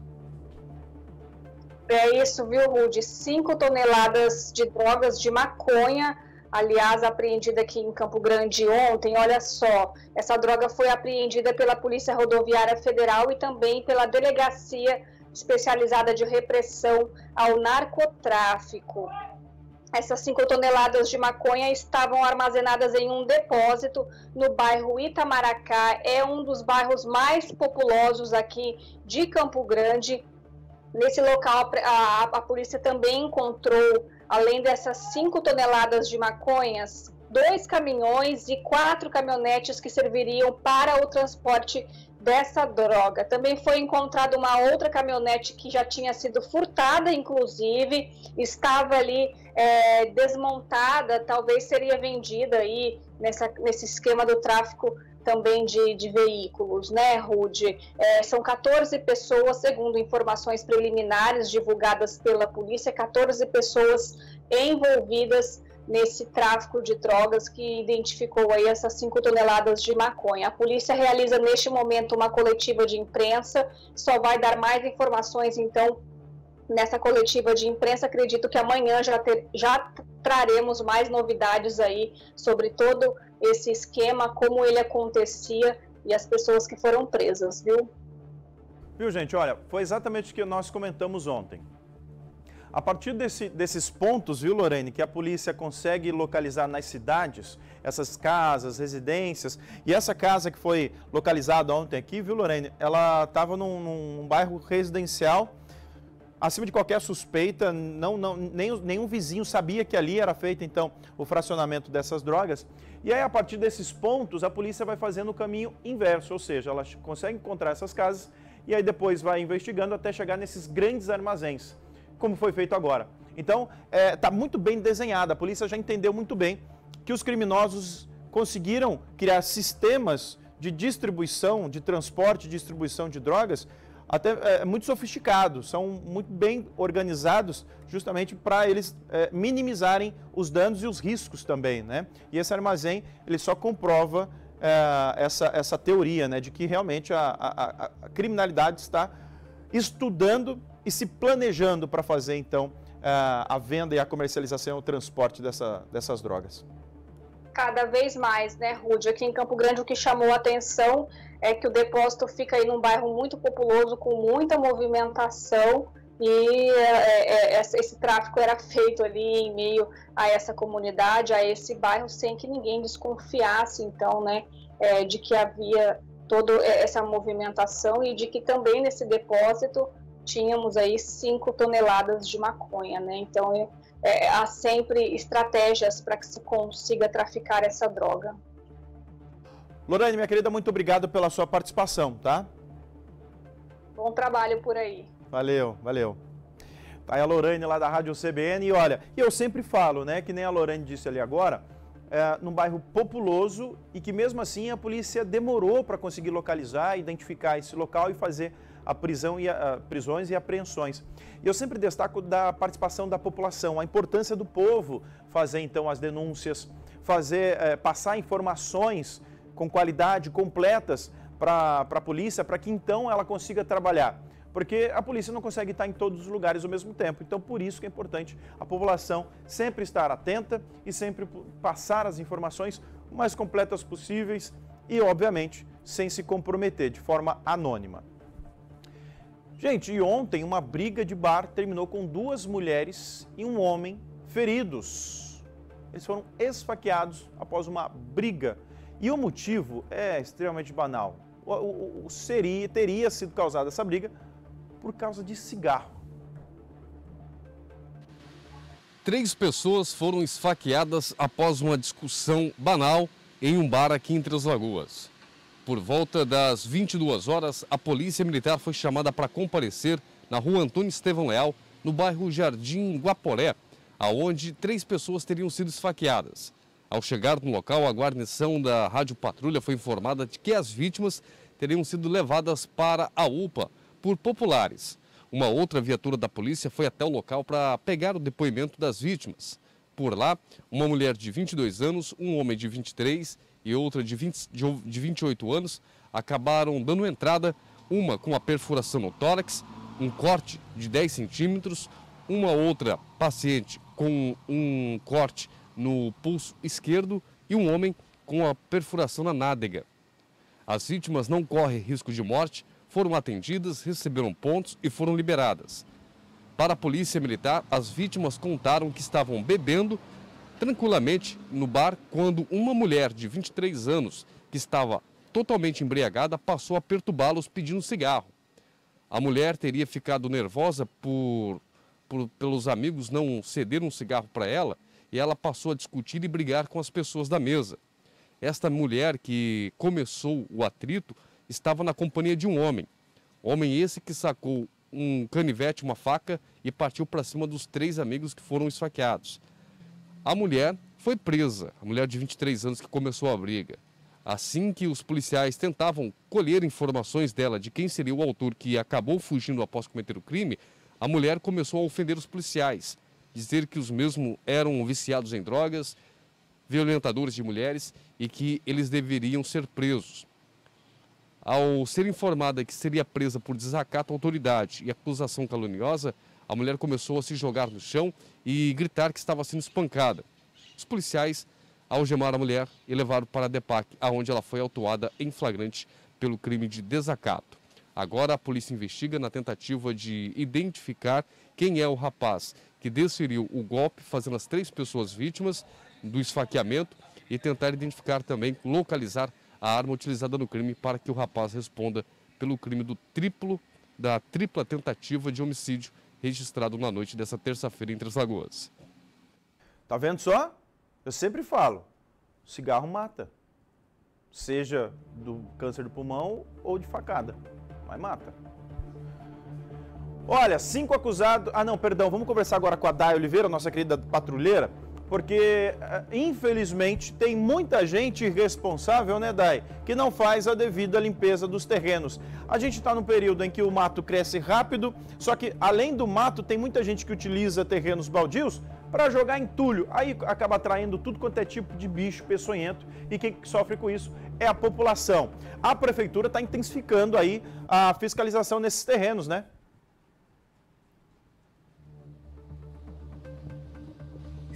É isso, viu, Rude? cinco toneladas de drogas de maconha, aliás, apreendida aqui em Campo Grande ontem. Olha só, essa droga foi apreendida pela Polícia Rodoviária Federal e também pela Delegacia Especializada de Repressão ao Narcotráfico. Essas cinco toneladas de maconha estavam armazenadas em um depósito no bairro Itamaracá. É um dos bairros mais populosos aqui de Campo Grande. Nesse local, a, a polícia também encontrou, além dessas cinco toneladas de maconhas, dois caminhões e quatro caminhonetes que serviriam para o transporte dessa droga. Também foi encontrada uma outra caminhonete que já tinha sido furtada, inclusive, estava ali é, desmontada, talvez seria vendida aí nessa, nesse esquema do tráfico também de, de veículos, né, Rude? É, são quatorze pessoas, segundo informações preliminares divulgadas pela polícia, quatorze pessoas envolvidas nesse tráfico de drogas que identificou aí essas cinco toneladas de maconha. A polícia realiza neste momento uma coletiva de imprensa, só vai dar mais informações, então, nessa coletiva de imprensa. Acredito que amanhã já, ter, já traremos mais novidades aí sobre todo esse esquema, como ele acontecia e as pessoas que foram presas, viu? Viu, gente? Olha, foi exatamente o que nós comentamos ontem. A partir desse, desses pontos, viu, Lorraine, que a polícia consegue localizar nas cidades, essas casas, residências, e essa casa que foi localizada ontem aqui, viu, Lorraine, ela estava num, num bairro residencial, acima de qualquer suspeita, não, não, nem, nenhum vizinho sabia que ali era feito, então, o fracionamento dessas drogas. E aí, a partir desses pontos, a polícia vai fazendo o caminho inverso, ou seja, ela consegue encontrar essas casas e aí depois vai investigando até chegar nesses grandes armazéns, como foi feito agora. Então, está é, muito bem desenhada, a polícia já entendeu muito bem que os criminosos conseguiram criar sistemas de distribuição, de transporte e distribuição de drogas até é, muito sofisticados, são muito bem organizados justamente para eles é, minimizarem os danos e os riscos também, né? E esse armazém, ele só comprova é, essa, essa teoria, né, de que realmente a, a, a criminalidade está estudando e se planejando para fazer, então, a venda e a comercialização e o transporte dessa, dessas drogas? Cada vez mais, né, Rudy? Aqui em Campo Grande, o que chamou a atenção é que o depósito fica aí num bairro muito populoso, com muita movimentação, e é, é, esse tráfico era feito ali em meio a essa comunidade, a esse bairro, sem que ninguém desconfiasse, então, né, é, de que havia toda essa movimentação e de que também nesse depósito tínhamos aí cinco toneladas de maconha, né? Então, é, é, há sempre estratégias para que se consiga traficar essa droga. Lorane, minha querida, muito obrigado pela sua participação, tá? Bom trabalho por aí. Valeu, valeu. Tá aí a Lorane lá da Rádio C B N e olha, eu sempre falo, né, que nem a Lorane disse ali agora, é, num bairro populoso e que mesmo assim a polícia demorou para conseguir localizar, identificar esse local e fazer a prisão e a, a, prisões e apreensões. E eu sempre destaco da participação da população, a importância do povo fazer então as denúncias, fazer, é, passar informações com qualidade, completas para a polícia, para que então ela consiga trabalhar. Porque a polícia não consegue estar em todos os lugares ao mesmo tempo. Então, por isso que é importante a população sempre estar atenta e sempre passar as informações o mais completas possíveis e, obviamente, sem se comprometer, de forma anônima. Gente, e ontem uma briga de bar terminou com duas mulheres e um homem feridos. Eles foram esfaqueados após uma briga. E o motivo é extremamente banal. O, o, o seria, teria sido causada essa briga por causa de cigarro. Três pessoas foram esfaqueadas após uma discussão banal em um bar aqui em Três Lagoas. Por volta das vinte e duas horas, a polícia militar foi chamada para comparecer na rua Antônio Estevão Leal, no bairro Jardim Guaporé, aonde três pessoas teriam sido esfaqueadas. Ao chegar no local, a guarnição da Rádio Patrulha foi informada de que as vítimas teriam sido levadas para a U P A por populares. Uma outra viatura da polícia foi até o local para pegar o depoimento das vítimas. Por lá, uma mulher de vinte e dois anos, um homem de vinte e três e outra de, vinte, de vinte e oito anos acabaram dando entrada, uma com a perfuração no tórax, um corte de dez centímetros, uma outra paciente com um corte no pulso esquerdo e um homem com a perfuração na nádega. As vítimas não correm risco de morte, foram atendidas, receberam pontos e foram liberadas. Para a polícia militar, as vítimas contaram que estavam bebendo tranquilamente no bar quando uma mulher de vinte e três anos, que estava totalmente embriagada, passou a perturbá-los pedindo cigarro. A mulher teria ficado nervosa por, por pelos amigos não cederem um cigarro para ela e ela passou a discutir e brigar com as pessoas da mesa. Esta mulher que começou o atrito estava na companhia de um homem. Homem esse que sacou um canivete, uma faca e partiu para cima dos três amigos que foram esfaqueados. A mulher foi presa, a mulher de vinte e três anos que começou a briga. Assim que os policiais tentavam colher informações dela de quem seria o autor que acabou fugindo após cometer o crime, a mulher começou a ofender os policiais, dizer que os mesmos eram viciados em drogas, violentadores de mulheres e que eles deveriam ser presos. Ao ser informada que seria presa por desacato à autoridade e acusação caluniosa, a mulher começou a se jogar no chão e gritar que estava sendo espancada. Os policiais algemaram a mulher e levaram para a DEPAC, aonde ela foi autuada em flagrante pelo crime de desacato. Agora a polícia investiga na tentativa de identificar quem é o rapaz que desferiu o golpe, fazendo as três pessoas vítimas do esfaqueamento e tentar identificar também, localizar a arma utilizada no crime para que o rapaz responda pelo crime do triplo, da tripla tentativa de homicídio registrado na noite dessa terça-feira em Três Lagoas. Tá vendo só? Eu sempre falo, cigarro mata. Seja do câncer do pulmão ou de facada, mas mata. Olha, cinco acusados... Ah não, perdão, vamos conversar agora com a Day Oliveira, nossa querida patrulheira, porque, infelizmente, tem muita gente irresponsável, né, Day, que não faz a devida limpeza dos terrenos. A gente está num período em que o mato cresce rápido, só que, além do mato, tem muita gente que utiliza terrenos baldios para jogar entulho. Aí acaba atraindo tudo quanto é tipo de bicho peçonhento e quem sofre com isso é a população. A prefeitura está intensificando aí a fiscalização nesses terrenos, né?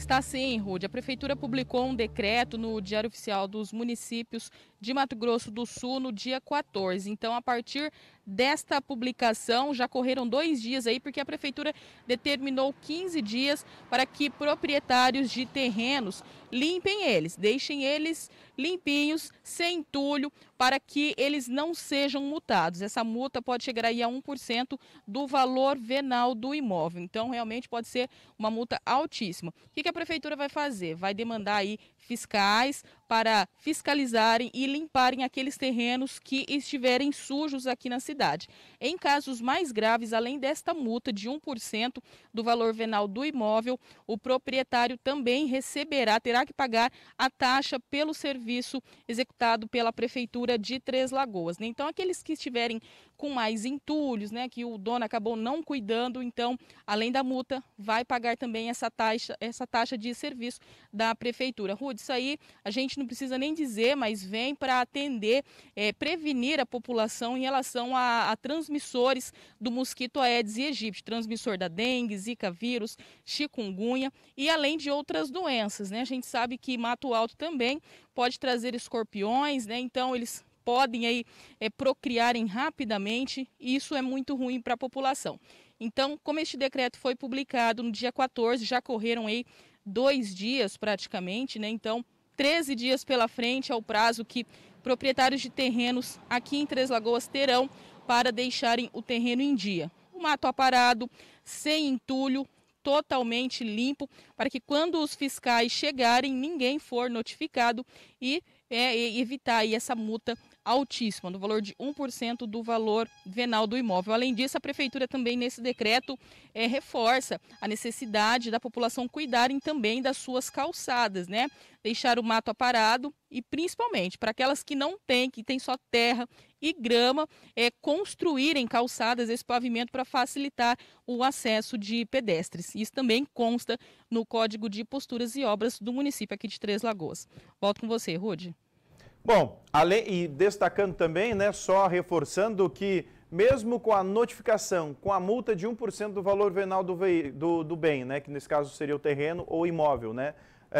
Está sim, Rude. A Prefeitura publicou um decreto no Diário Oficial dos Municípios de Mato Grosso do Sul no dia quatorze. Então, a partir desta publicação, já correram dois dias aí, porque a Prefeitura determinou quinze dias para que proprietários de terrenos limpem eles, deixem eles limpinhos, sem entulho, para que eles não sejam multados. Essa multa pode chegar aí a um por cento do valor venal do imóvel. Então, realmente pode ser uma multa altíssima. O que a Prefeitura vai fazer? Vai demandar aí fiscais para fiscalizarem e limparem aqueles terrenos que estiverem sujos aqui na cidade. Em casos mais graves, além desta multa de um por cento do valor venal do imóvel, o proprietário também receberá, terá que pagar a taxa pelo serviço executado pela Prefeitura de Três Lagoas. Então, aqueles que estiverem com mais entulhos, né, que o dono acabou não cuidando, então, além da multa, vai pagar também essa taxa, essa taxa de serviço da Prefeitura. Rude, isso aí a gente não precisa nem dizer, mas vem para atender, é, prevenir a população em relação a, a transmissores do mosquito Aedes aegypti, transmissor da dengue, zika vírus, chikungunya e além de outras doenças, né? A gente sabe que Mato Alto também pode trazer escorpiões, né? Então eles podem aí é, procriarem rapidamente e isso é muito ruim para a população. Então, como este decreto foi publicado no dia quatorze, já correram aí dois dias praticamente, né? Então, treze dias pela frente é o prazo que proprietários de terrenos aqui em Três Lagoas terão para deixarem o terreno em dia. O mato aparado, sem entulho, totalmente limpo, para que quando os fiscais chegarem, ninguém for notificado e, é, e evitar aí essa multa altíssima, no valor de um por cento do valor venal do imóvel. Além disso, a Prefeitura também, nesse decreto, é, reforça a necessidade da população cuidarem também das suas calçadas, né? Deixar o mato aparado e, principalmente, para aquelas que não têm, que tem só terra e grama, é, construírem calçadas, esse pavimento, para facilitar o acesso de pedestres. Isso também consta no Código de Posturas e Obras do município aqui de Três Lagoas. Volto com você, Rude. Bom, além, e destacando também, né, só reforçando que mesmo com a notificação, com a multa de um por cento do valor venal do, do, do bem, né, que nesse caso seria o terreno ou imóvel, né,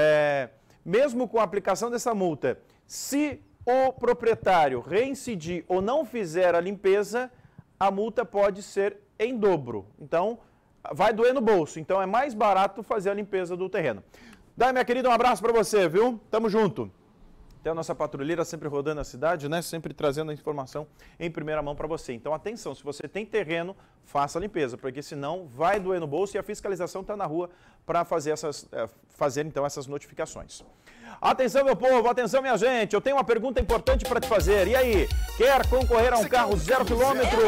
é, mesmo com a aplicação dessa multa, se o proprietário reincidir ou não fizer a limpeza, a multa pode ser em dobro. Então, vai doer no bolso. Então, é mais barato fazer a limpeza do terreno. Dai, minha querida, um abraço para você, viu? Tamo junto. Até a nossa patrulheira sempre rodando a cidade, né? Sempre trazendo a informação em primeira mão para você. Então, atenção, se você tem terreno, faça a limpeza, porque senão vai doer no bolso e a fiscalização está na rua para fazer, essas, fazer, então, essas notificações. Atenção, meu povo, atenção, minha gente, eu tenho uma pergunta importante para te fazer. E aí, quer concorrer a um carro zero quilômetro?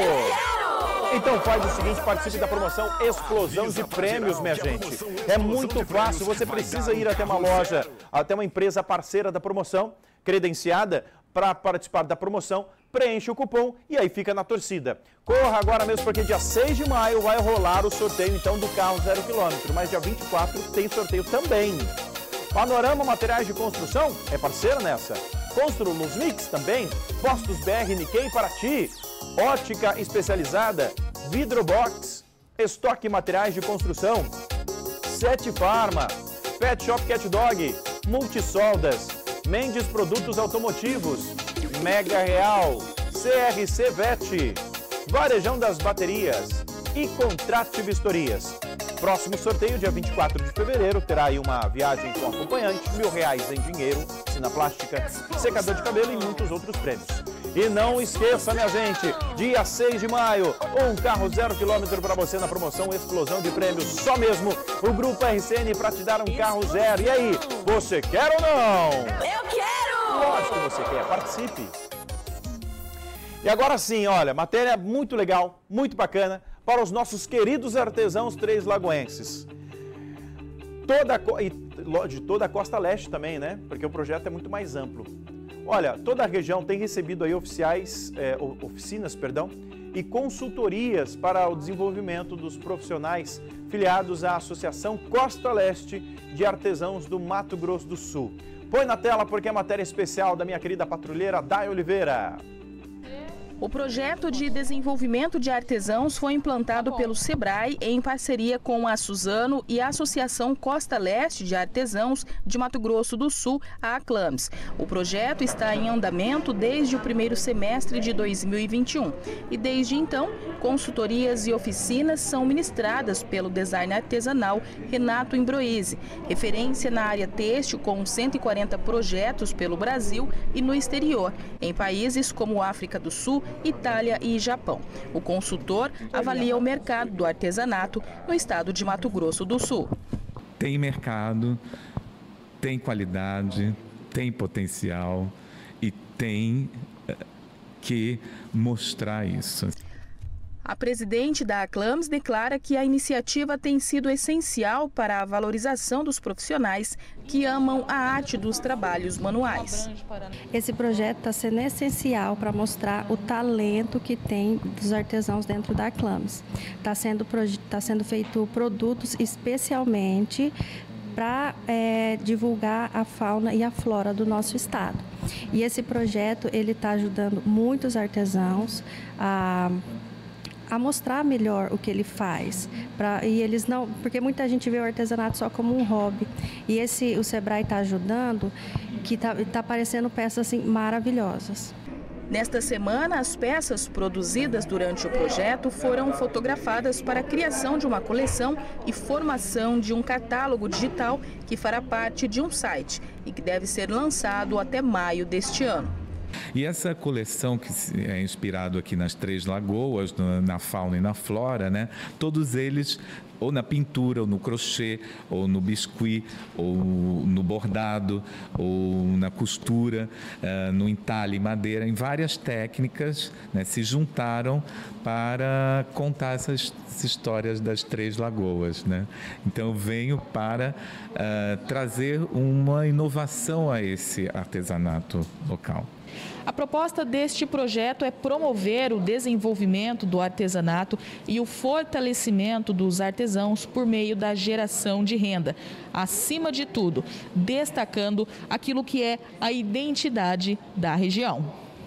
Então faz o seguinte, participe da promoção Explosão de Prêmios, minha gente. É muito fácil, você precisa ir até uma loja, até uma empresa parceira da promoção, credenciada, para participar da promoção, preenche o cupom e aí fica na torcida. Corra agora mesmo, porque dia seis de maio vai rolar o sorteio, então, do carro zero quilômetro, mas dia vinte e quatro tem sorteio também. Panorama Materiais de Construção é parceira nessa. Constru Luz Mix também. Postos B R Nikkei para ti. Ótica especializada. Vidrobox. Estoque Materiais de Construção. Sete Farma. Pet Shop Cat Dog. Multisoldas. Mendes Produtos Automotivos. Mega Real. C R C Vet. Varejão das Baterias. E Contrate Vistorias. Próximo sorteio, dia vinte e quatro de fevereiro, terá aí uma viagem com acompanhante, mil reais em dinheiro, piscina plástica, secador de cabelo e muitos outros prêmios. E não esqueça, minha gente, dia seis de maio, um carro zero quilômetro para você na promoção Explosão de Prêmios. Só mesmo o Grupo R C N para te dar um carro zero. E aí, você quer ou não? Eu quero! Lógico que você quer, participe. E agora sim, olha, matéria muito legal, muito bacana, para os nossos queridos artesãos três lagoenses. Toda a, e de toda a costa leste também, né? Porque o projeto é muito mais amplo. Olha, toda a região tem recebido aí oficiais, é, oficinas, perdão, e consultorias para o desenvolvimento dos profissionais filiados à Associação Costa Leste de Artesãos do Mato Grosso do Sul. Põe na tela porque é matéria especial da minha querida patrulheira Day Oliveira. O projeto de desenvolvimento de artesãos foi implantado pelo Sebrae em parceria com a Suzano e a Associação Costa Leste de Artesãos de Mato Grosso do Sul, a ACLAMS. O projeto está em andamento desde o primeiro semestre de dois mil e vinte e um e desde então, consultorias e oficinas são ministradas pelo designer artesanal Renato Imbroise, referência na área têxtil com cento e quarenta projetos pelo Brasil e no exterior, em países como África do Sul, Itália e Japão. O consultor avalia o mercado do artesanato no estado de Mato Grosso do Sul. Tem mercado, tem qualidade, tem potencial e tem que mostrar isso. A presidente da ACLAMS declara que a iniciativa tem sido essencial para a valorização dos profissionais que amam a arte dos trabalhos manuais. Esse projeto está sendo essencial para mostrar o talento que tem dos artesãos dentro da ACLAMS. Está sendo, tá sendo feito produtos especialmente para é, divulgar a fauna e a flora do nosso estado. E esse projeto ele está ajudando muitos artesãos a a mostrar melhor o que ele faz, pra, e eles não, porque muita gente vê o artesanato só como um hobby, e esse o Sebrae está ajudando, que está tá aparecendo peças assim maravilhosas. Nesta semana, as peças produzidas durante o projeto foram fotografadas para a criação de uma coleção e formação de um catálogo digital que fará parte de um site e que deve ser lançado até maio deste ano. E essa coleção que é inspirado aqui nas Três Lagoas, na fauna e na flora, né? Todos eles ou na pintura, ou no crochê, ou no biscuit, ou no bordado, ou na costura, uh, no entalhe em madeira, em várias técnicas, né, se juntaram para contar essas histórias das Três Lagoas, né? Então eu venho para uh, trazer uma inovação a esse artesanato local. A proposta deste projeto é promover o desenvolvimento do artesanato e o fortalecimento dos artesãos por meio da geração de renda. Acima de tudo, destacando aquilo que é a identidade da região.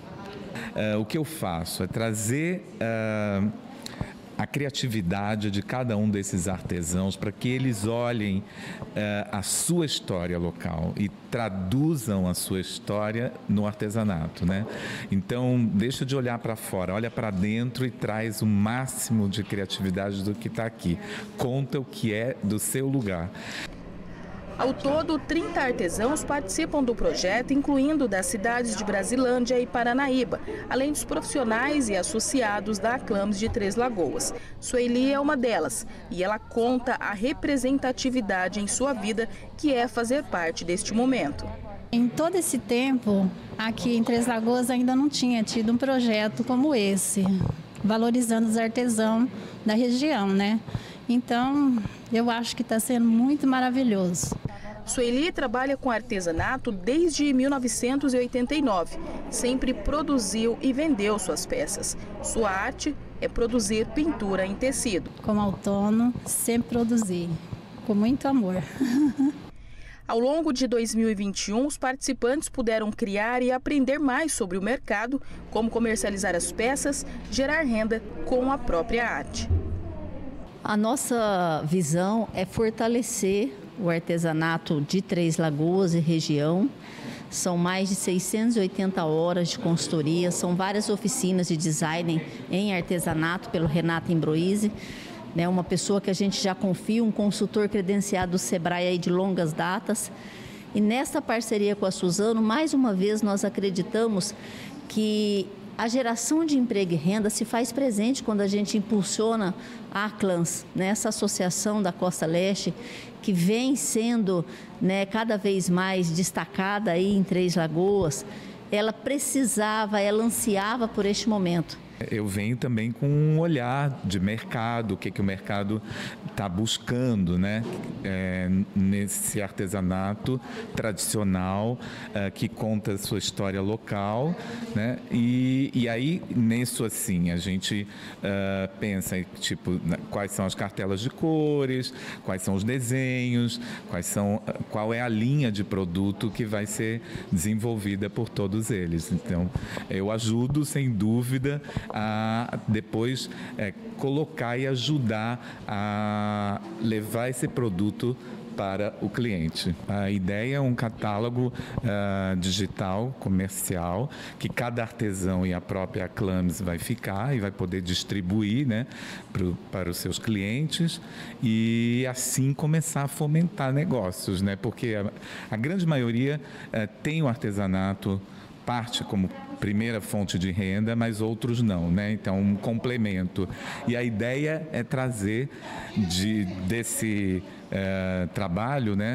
Uh, o que eu faço é trazer uh, a criatividade de cada um desses artesãos para que eles olhem uh, a sua história local e traduzam a sua história no artesanato, né? Então, deixa de olhar para fora, olha para dentro e traz o máximo de criatividade do que está aqui. Conta o que é do seu lugar. Ao todo, trinta artesãos participam do projeto, incluindo das cidades de Brasilândia e Paranaíba, além dos profissionais e associados da ACLAMS de Três Lagoas. Sueli é uma delas e ela conta a representatividade em sua vida que é fazer parte deste momento. Em todo esse tempo, aqui em Três Lagoas ainda não tinha tido um projeto como esse, valorizando os artesãos da região, né? Então, eu acho que está sendo muito maravilhoso. Sueli trabalha com artesanato desde mil novecentos e oitenta e nove. Sempre produziu e vendeu suas peças. Sua arte é produzir pintura em tecido. Como autônomo, sempre produzi, com muito amor. Ao longo de dois mil e vinte e um, os participantes puderam criar e aprender mais sobre o mercado, como comercializar as peças, gerar renda com a própria arte. A nossa visão é fortalecer o artesanato de Três Lagoas e região. São mais de seiscentas e oitenta horas de consultoria, são várias oficinas de design em artesanato pelo Renato Imbroise, né, uma pessoa que a gente já confia, um consultor credenciado do Sebrae aí de longas datas. E nesta parceria com a Suzano, mais uma vez nós acreditamos que a geração de emprego e renda se faz presente quando a gente impulsiona a ACLAMS, né, essa associação da Costa Leste, que vem sendo, né, cada vez mais destacada aí em Três Lagoas. Ela precisava, ela ansiava por este momento. Eu venho também com um olhar de mercado, o que, que o mercado está buscando, né? É, nesse artesanato tradicional é, que conta a sua história local, né? E, e aí, nisso assim, a gente é, pensa, tipo, quais são as cartelas de cores, quais são os desenhos, quais são, qual é a linha de produto que vai ser desenvolvida por todos eles. Então, eu ajudo, sem dúvida, a depois é, colocar e ajudar a levar esse produto para o cliente. A ideia é um catálogo uh, digital, comercial, que cada artesão e a própria Clams vai ficar e vai poder distribuir, né, pro, para os seus clientes e assim começar a fomentar negócios, né, porque a, a grande maioria uh, tem o artesanato, parte como primeira fonte de renda, mas outros não, né? Então, um complemento. E a ideia é trazer de, desse uh, trabalho, né,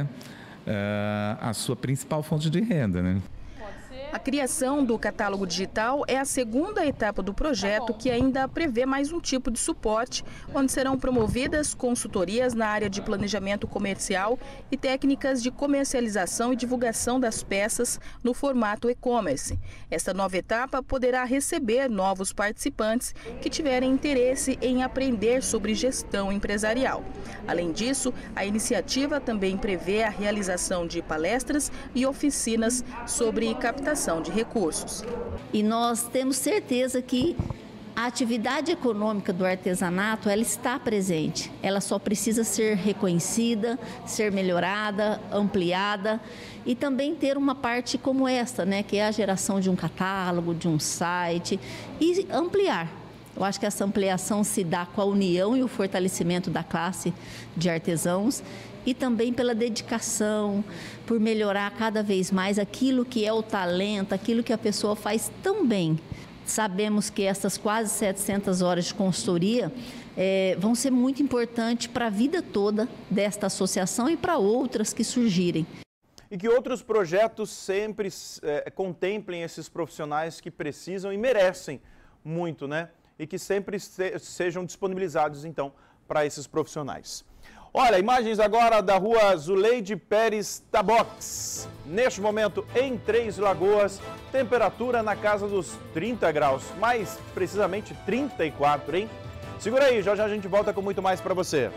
uh, a sua principal fonte de renda, né? A criação do catálogo digital é a segunda etapa do projeto, que ainda prevê mais um tipo de suporte, onde serão promovidas consultorias na área de planejamento comercial e técnicas de comercialização e divulgação das peças no formato e-commerce. Esta nova etapa poderá receber novos participantes que tiverem interesse em aprender sobre gestão empresarial. Além disso, a iniciativa também prevê a realização de palestras e oficinas sobre captação de recursos. E nós temos certeza que a atividade econômica do artesanato, ela está presente. Ela só precisa ser reconhecida, ser melhorada, ampliada e também ter uma parte como esta, né, que é a geração de um catálogo, de um site e ampliar. Eu acho que essa ampliação se dá com a união e o fortalecimento da classe de artesãos e também pela dedicação, por melhorar cada vez mais aquilo que é o talento, aquilo que a pessoa faz tão bem. Sabemos que essas quase setecentas horas de consultoria é, vão ser muito importantes para a vida toda desta associação e para outras que surgirem. E que outros projetos sempre é, contemplem esses profissionais que precisam e merecem muito, né? E que sempre se, sejam disponibilizados, então, para esses profissionais. Olha, imagens agora da rua Zuleide Pérez Tabox. Neste momento, em Três Lagoas, temperatura na casa dos trinta graus, mais precisamente trinta e quatro, hein? Segura aí, já já a gente volta com muito mais para você.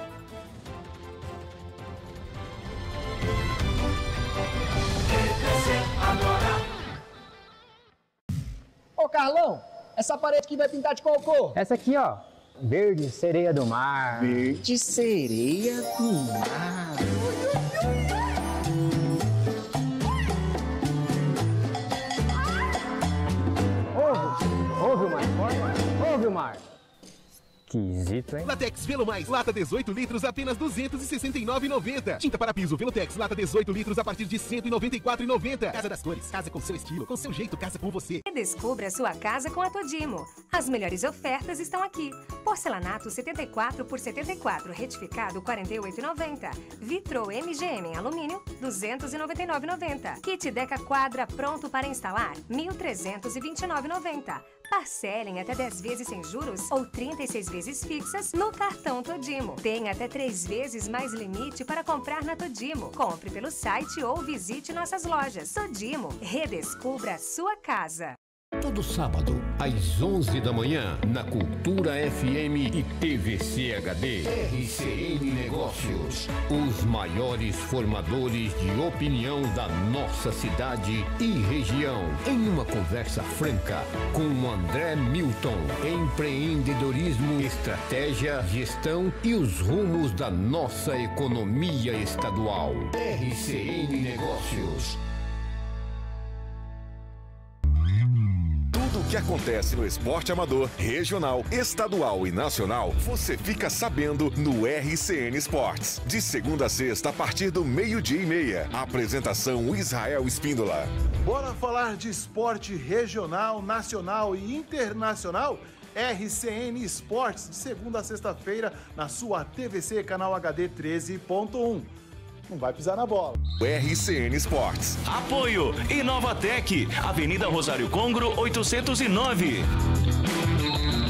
Ô Carlão, essa parede aqui vai pintar de qual cor? Essa aqui, ó. Verde sereia do mar. Verde sereia do mar. Ouve, ouve o mar, ouve o mar. Esquisito, hein? Latex Velo Mais, lata dezoito litros, apenas duzentos e sessenta e nove reais e noventa centavos. Tinta para piso Velotex, lata dezoito litros, a partir de cento e noventa e quatro reais e noventa centavos. Casa das Cores, casa com seu estilo, com seu jeito, casa com você. Descubra a sua casa com a Todimo. As melhores ofertas estão aqui. Porcelanato setenta e quatro por setenta e quatro, retificado quarenta e oito reais e noventa centavos. Vitro M G M em alumínio, duzentos e noventa e nove reais e noventa centavos. Kit Deca Quadra pronto para instalar, mil trezentos e vinte e nove reais e noventa centavos. Parcelem até dez vezes sem juros ou trinta e seis vezes fixas no cartão Todimo. Tem até três vezes mais limite para comprar na Todimo. Compre pelo site ou visite nossas lojas. Todimo, redescubra a sua casa. Todo sábado, às onze da manhã, na Cultura F M e T V C H D. R C N Negócios. Os maiores formadores de opinião da nossa cidade e região. Em uma conversa franca com André Milton. Empreendedorismo, estratégia, gestão e os rumos da nossa economia estadual. R C N Negócios. Tudo o que acontece no esporte amador, regional, estadual e nacional, você fica sabendo no R C N Esportes. De segunda a sexta, a partir do meio-dia e meia. Apresentação Israel Espíndola. Bora falar de esporte regional, nacional e internacional? R C N Esportes, de segunda a sexta-feira, na sua T V C Canal H D treze ponto um. Não vai pisar na bola. R C N Esportes. Apoio Inovatec, Avenida Rosário Congro, oitocentos e nove.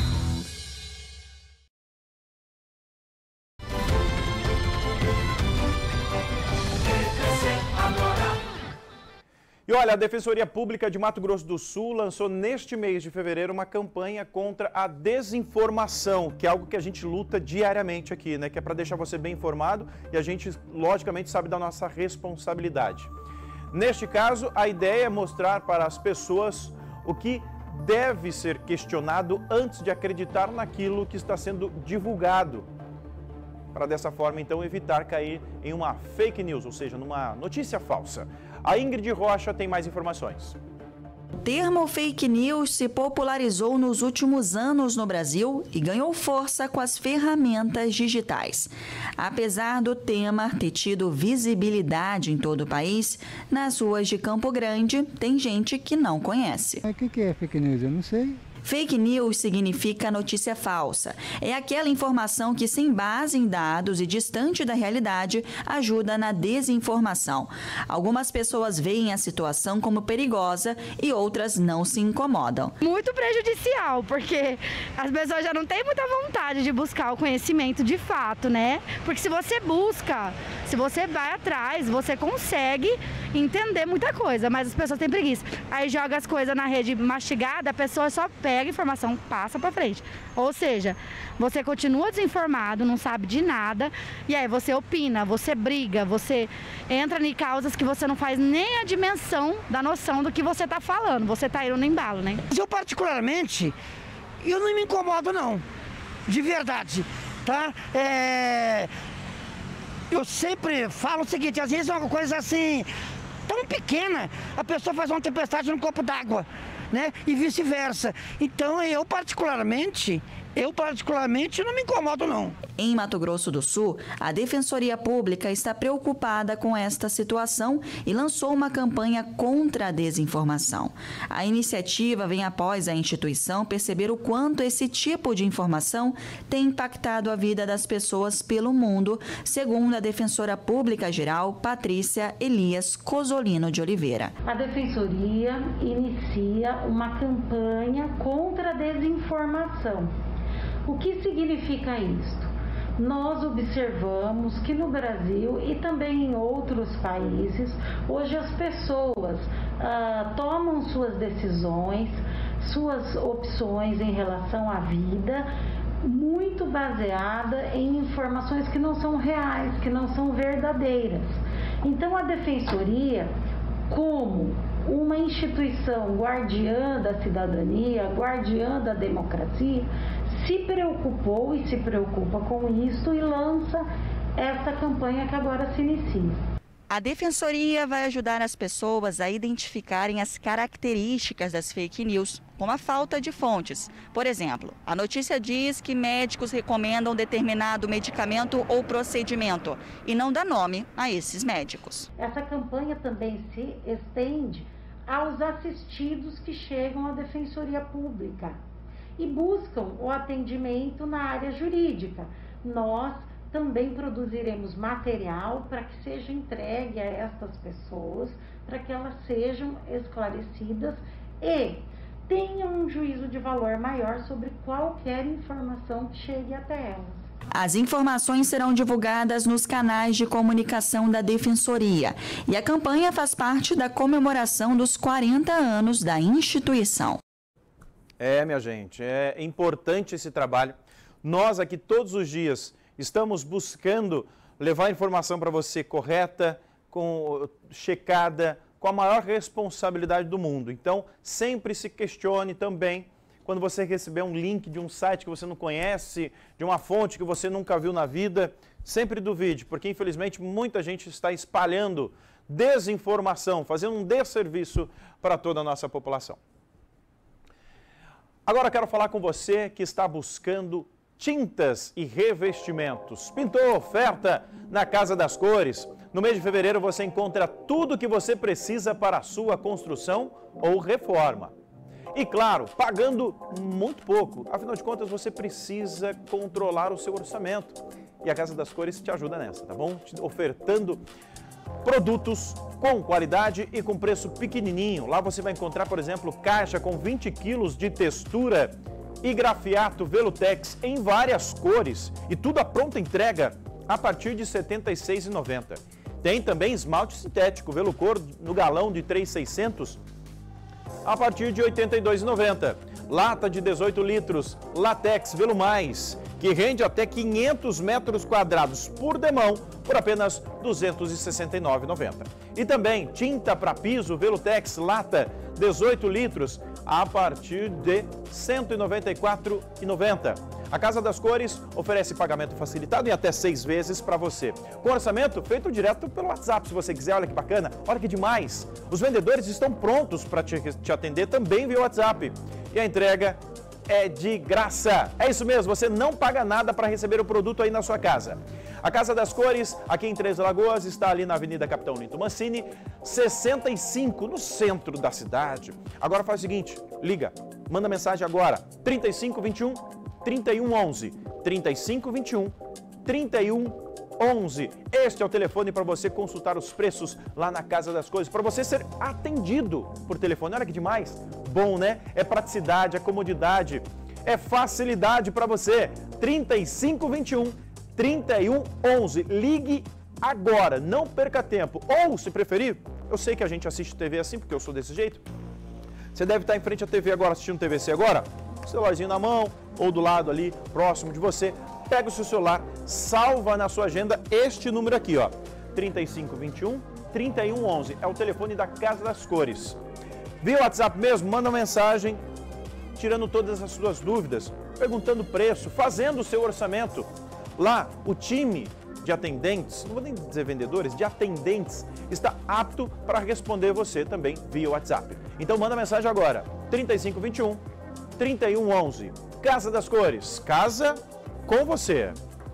E olha, a Defensoria Pública de Mato Grosso do Sul lançou neste mês de fevereiro uma campanha contra a desinformação, que é algo que a gente luta diariamente aqui, né? Que é para deixar você bem informado e a gente, logicamente, sabe da nossa responsabilidade. Neste caso, a ideia é mostrar para as pessoas o que deve ser questionado antes de acreditar naquilo que está sendo divulgado, para dessa forma, então, evitar cair em uma fake news, ou seja, numa notícia falsa. A Ingrid Rocha tem mais informações. O termo fake news se popularizou nos últimos anos no Brasil e ganhou força com as ferramentas digitais. Apesar do tema ter tido visibilidade em todo o país, nas ruas de Campo Grande tem gente que não conhece. O que é fake news? Eu não sei. Fake news significa notícia falsa. É aquela informação que, sem base em dados e distante da realidade, ajuda na desinformação. Algumas pessoas veem a situação como perigosa e outras não se incomodam. Muito prejudicial, porque as pessoas já não têm muita vontade de buscar o conhecimento de fato, né? Porque se você busca, se você vai atrás, você consegue entender muita coisa, mas as pessoas têm preguiça. Aí joga as coisas na rede mastigada, a pessoa só pega a informação, passa para frente. Ou seja, você continua desinformado, não sabe de nada, e aí você opina, você briga, você entra em causas que você não faz nem a dimensão da noção do que você está falando. Você está indo no embalo, né? Eu, particularmente, eu não me incomodo, não. De verdade, tá? É... Eu sempre falo o seguinte, às vezes é uma coisa assim, tão pequena, a pessoa faz uma tempestade num copo d'água, né? E vice-versa. Então, eu particularmente, eu particularmente não me incomodo, não. Em Mato Grosso do Sul, a Defensoria Pública está preocupada com esta situação e lançou uma campanha contra a desinformação. A iniciativa vem após a instituição perceber o quanto esse tipo de informação tem impactado a vida das pessoas pelo mundo, segundo a Defensora Pública Geral, Patrícia Elias Cosolino de Oliveira. A Defensoria inicia uma campanha contra a desinformação. O que significa isto? Nós observamos que no Brasil e também em outros países, hoje as pessoas ah, tomam suas decisões, suas opções em relação à vida, muito baseada em informações que não são reais, que não são verdadeiras. Então a Defensoria, como uma instituição guardiã da cidadania, guardiã da democracia, se preocupou e se preocupa com isso e lança essa campanha que agora se inicia. A Defensoria vai ajudar as pessoas a identificarem as características das fake news, como a falta de fontes. Por exemplo, a notícia diz que médicos recomendam determinado medicamento ou procedimento e não dá nome a esses médicos. Essa campanha também se estende aos assistidos que chegam à Defensoria Pública e buscam o atendimento na área jurídica. Nós também produziremos material para que seja entregue a estas pessoas, para que elas sejam esclarecidas e tenham um juízo de valor maior sobre qualquer informação que chegue até elas. As informações serão divulgadas nos canais de comunicação da Defensoria e a campanha faz parte da comemoração dos quarenta anos da instituição. É, minha gente, é importante esse trabalho. Nós aqui todos os dias estamos buscando levar a informação para você correta, com, checada, com a maior responsabilidade do mundo. Então, sempre se questione também quando você receber um link de um site que você não conhece, de uma fonte que você nunca viu na vida, sempre duvide, porque infelizmente muita gente está espalhando desinformação, fazendo um desserviço para toda a nossa população. Agora quero falar com você que está buscando tintas e revestimentos. Pintou oferta na Casa das Cores. No mês de fevereiro você encontra tudo o que você precisa para a sua construção ou reforma. E claro, pagando muito pouco. Afinal de contas, você precisa controlar o seu orçamento. E a Casa das Cores te ajuda nessa, tá bom? Te ofertando produtos com qualidade e com preço pequenininho. Lá você vai encontrar, por exemplo, caixa com vinte quilos de textura e grafiato Velutex em várias cores e tudo à pronta entrega a partir de setenta e seis reais e noventa centavos. Tem também esmalte sintético Velucor no galão de três mil e seiscentos a partir de oitenta e dois reais e noventa centavos. Lata de dezoito litros, Latex Velumais, que rende até quinhentos metros quadrados por demão por apenas duzentos e sessenta e nove reais e noventa centavos. E também tinta para piso Velutex Lata dezoito litros a partir de cento e noventa e quatro reais e noventa centavos. A Casa das Cores oferece pagamento facilitado em até seis vezes para você. Com orçamento feito direto pelo WhatsApp, se você quiser. Olha que bacana, olha que demais. Os vendedores estão prontos para te, te atender também via WhatsApp. E a entrega é de graça. É isso mesmo, você não paga nada para receber o produto aí na sua casa. A Casa das Cores, aqui em Três Lagoas, está ali na Avenida Capitão Linto Mancini, sessenta e cinco, no centro da cidade. Agora faz o seguinte, liga, manda mensagem agora, trinta e cinco, vinte e um, trinta e um, onze, trinta e cinco, vinte e um, trinta e um, onze. Este é o telefone para você consultar os preços lá na Casa das Coisas, para você ser atendido por telefone. Olha que demais. Bom, né? É praticidade, é comodidade, é facilidade para você. trinta e cinco, vinte e um, trinta e um, onze. Ligue agora, não perca tempo. Ou, se preferir, eu sei que a gente assiste T V assim, porque eu sou desse jeito. Você deve estar em frente à T V agora, assistindo T V C agora, celularzinho na mão ou do lado ali, próximo de você. Pega o seu celular, salva na sua agenda este número aqui, ó, trinta e cinco, vinte e um, trinta e um, onze. É o telefone da Casa das Cores. Via WhatsApp mesmo, manda mensagem, tirando todas as suas dúvidas, perguntando preço, fazendo o seu orçamento. Lá, o time de atendentes, não vou nem dizer vendedores, de atendentes, está apto para responder você também via WhatsApp. Então manda mensagem agora, trinta e cinco, vinte e um, trinta e um, onze. Casa das Cores, casa com você.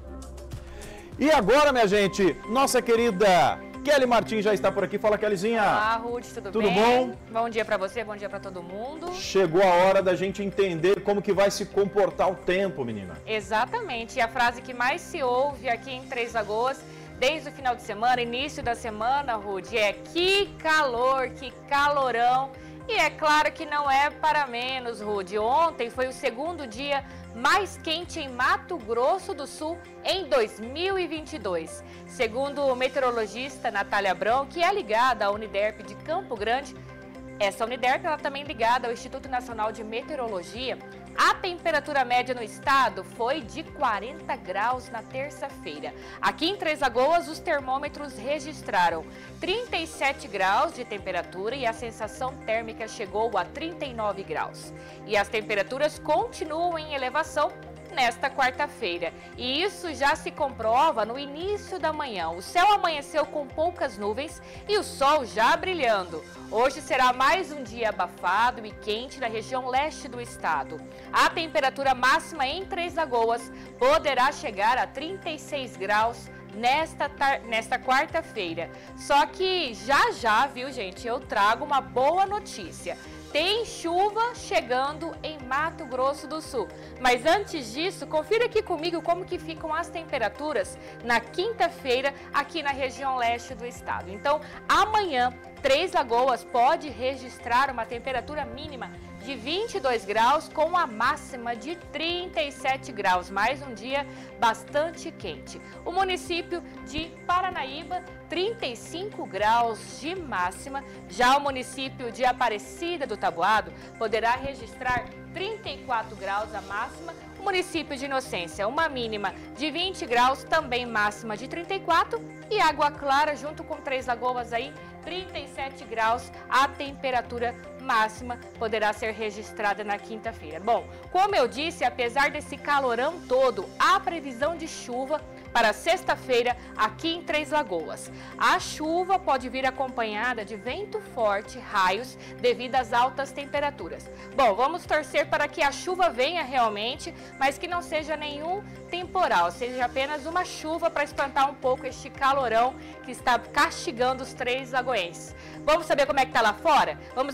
E agora, minha gente, nossa querida Kelly Martins já está por aqui. Fala, Kellyzinha. Olá, Ruth, tudo, tudo bem? Tudo bom? Bom dia para você, bom dia para todo mundo. Chegou a hora da gente entender como que vai se comportar o tempo, menina. Exatamente, e a frase que mais se ouve aqui em Três Lagoas, desde o final de semana, início da semana, Ruth, é que calor, que calorão. E é claro que não é para menos, Rude. Ontem foi o segundo dia mais quente em Mato Grosso do Sul em dois mil e vinte e dois. Segundo o meteorologista Natália Abrão, que é ligada à Uniderp de Campo Grande, essa Uniderp ela também é ligada ao Instituto Nacional de Meteorologia, a temperatura média no estado foi de quarenta graus na terça-feira. Aqui em Três Lagoas, os termômetros registraram trinta e sete graus de temperatura e a sensação térmica chegou a trinta e nove graus. E as temperaturas continuam em elevação nesta quarta-feira. E isso já se comprova no início da manhã. O céu amanheceu com poucas nuvens e o sol já brilhando. Hoje será mais um dia abafado e quente na região leste do estado. A temperatura máxima em Três Lagoas poderá chegar a trinta e seis graus nesta, nesta quarta-feira. Só que já já, viu, gente, eu trago uma boa notícia. Tem chuva chegando em Mato Grosso do Sul. Mas antes disso, confira aqui comigo como que ficam as temperaturas na quinta-feira aqui na região leste do estado. Então, amanhã, Três Lagoas pode registrar uma temperatura mínima de vinte e dois graus com a máxima de trinta e sete graus. Mais um dia bastante quente. O município de Paranaíba, trinta e cinco graus de máxima. Já o município de Aparecida do Taboado poderá registrar trinta e quatro graus a máxima. O município de Inocência, uma mínima de vinte graus, também máxima de trinta e quatro. E Água Clara, junto com Três Lagoas aí, trinta e sete graus, a temperatura máxima poderá ser registrada na quinta-feira. Bom, como eu disse, apesar desse calorão todo, há previsão de chuva para sexta-feira aqui em Três Lagoas. A chuva pode vir acompanhada de vento forte, raios, devido às altas temperaturas. Bom, vamos torcer para que a chuva venha realmente, mas que não seja nenhum temporal, seja apenas uma chuva para espantar um pouco este calorão que está castigando os três lagoenses. Vamos saber como é que está lá fora? Vamos acompanhar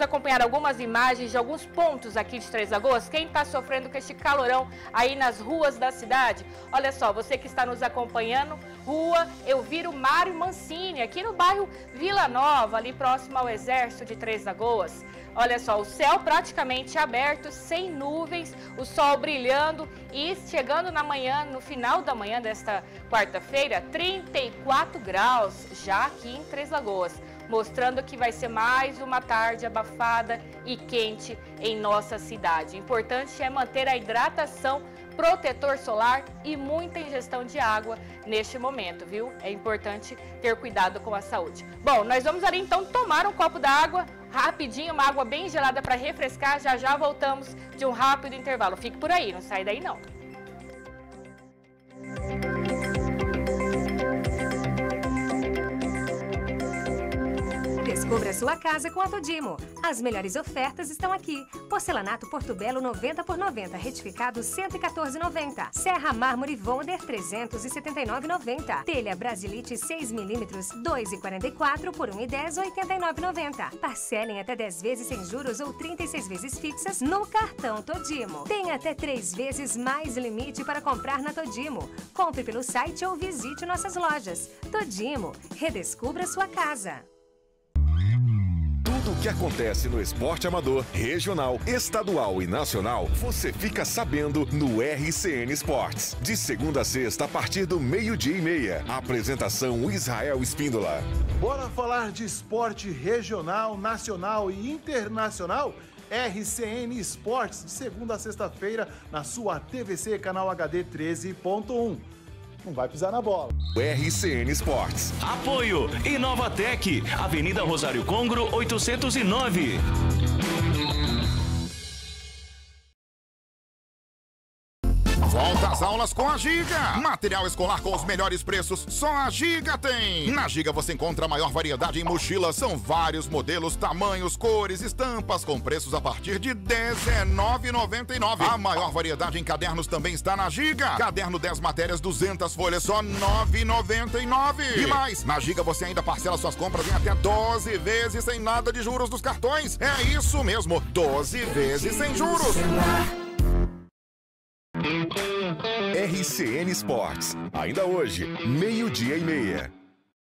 mostrar algumas imagens de alguns pontos aqui de Três Lagoas. Quem está sofrendo com este calorão aí nas ruas da cidade? Olha só, você que está nos acompanhando, rua Elviro Mário Mancini, aqui no bairro Vila Nova, ali próximo ao Exército de Três Lagoas. Olha só, o céu praticamente aberto, sem nuvens, o sol brilhando e chegando na manhã, no final da manhã desta quarta-feira, trinta e quatro graus já aqui em Três Lagoas, mostrando que vai ser mais uma tarde abafada e quente em nossa cidade. Importante é manter a hidratação, protetor solar e muita ingestão de água neste momento, viu? É importante ter cuidado com a saúde. Bom, nós vamos ali então tomar um copo d'água, rapidinho, uma água bem gelada para refrescar. Já já voltamos de um rápido intervalo. Fique por aí, não sai daí não. Descubra a sua casa com a Todimo. As melhores ofertas estão aqui. Porcelanato Porto Belo noventa por noventa, retificado cento e quatorze reais e noventa centavos. Serra Mármore Wonder trezentos e setenta e nove reais e noventa centavos. Telha Brasilite seis milímetros, dois reais e quarenta e quatro centavos por um real e dez centavos, oitenta e nove reais e noventa centavos. Parcelem até dez vezes sem juros ou trinta e seis vezes fixas no cartão Todimo. Tem até três vezes mais limite para comprar na Todimo. Compre pelo site ou visite nossas lojas. Todimo, redescubra sua casa. Tudo o que acontece no esporte amador, regional, estadual e nacional, você fica sabendo no R C N Esportes. De segunda a sexta, a partir do meio-dia e meia. Apresentação Israel Espíndola. Bora falar de esporte regional, nacional e internacional? R C N Esportes, de segunda a sexta-feira, na sua T V C, canal H D treze ponto um. Não vai pisar na bola. R C N Esportes. Apoio Inovatec, Avenida Rosário Congro, oitocentos e nove. Volta às aulas com a Giga. Material escolar com os melhores preços, só a Giga tem. Na Giga você encontra a maior variedade em mochilas. São vários modelos, tamanhos, cores, estampas, com preços a partir de dezenove reais e noventa e nove centavos. A maior variedade em cadernos também está na Giga. Caderno dez matérias, duzentas folhas, só nove reais e noventa e nove centavos. E mais, na Giga você ainda parcela suas compras em até doze vezes sem nada de juros dos cartões. É isso mesmo, doze vezes sem juros. R C N Esportes. Ainda hoje, meio-dia e meia.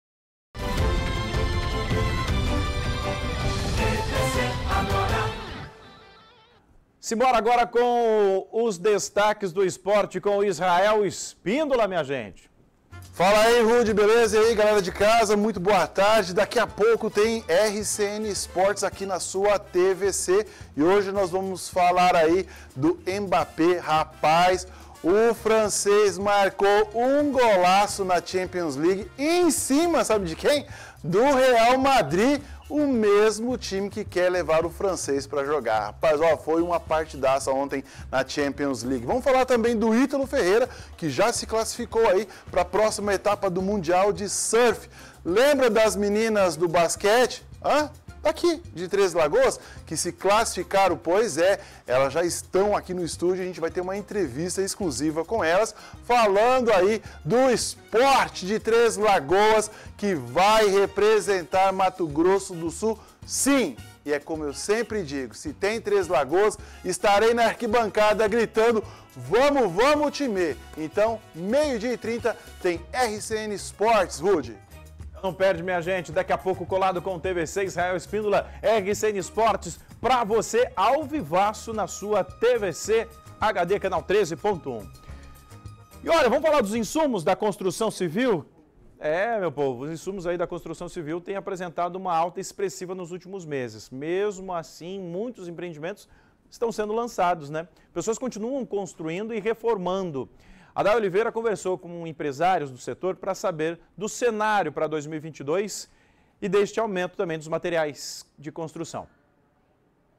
Simbora agora com os destaques do esporte com o Israel Espíndola, minha gente. Fala aí, Rude, beleza? E aí, galera de casa, muito boa tarde. Daqui a pouco tem R C N Esportes aqui na sua T V C. E hoje nós vamos falar aí do Mbappé. Rapaz, o francês marcou um golaço na Champions League em cima, sabe de quem? Do Real Madrid, o mesmo time que quer levar o francês para jogar. Rapaz, ó, foi uma partidaça ontem na Champions League. Vamos falar também do Ítalo Ferreira, que já se classificou aí para a próxima etapa do Mundial de Surf. Lembra das meninas do basquete? Hã? Aqui, de Três Lagoas, que se classificaram, pois é, elas já estão aqui no estúdio, a gente vai ter uma entrevista exclusiva com elas, falando aí do esporte de Três Lagoas, que vai representar Mato Grosso do Sul, sim! E é como eu sempre digo, se tem Três Lagoas, estarei na arquibancada gritando, vamos, vamos time! Então, meio-dia e trinta, tem R C N Esportes, Rude. Não perde, minha gente, daqui a pouco colado com o T V C Israel Espíndola, R C N Esportes, para você ao vivaço na sua T V C H D canal treze ponto um. E olha, vamos falar dos insumos da construção civil? É, meu povo, os insumos aí da construção civil têm apresentado uma alta expressiva nos últimos meses. Mesmo assim, muitos empreendimentos estão sendo lançados, né? Pessoas continuam construindo e reformando. A Day Oliveira conversou com empresários do setor para saber do cenário para dois mil e vinte e dois e deste aumento também dos materiais de construção.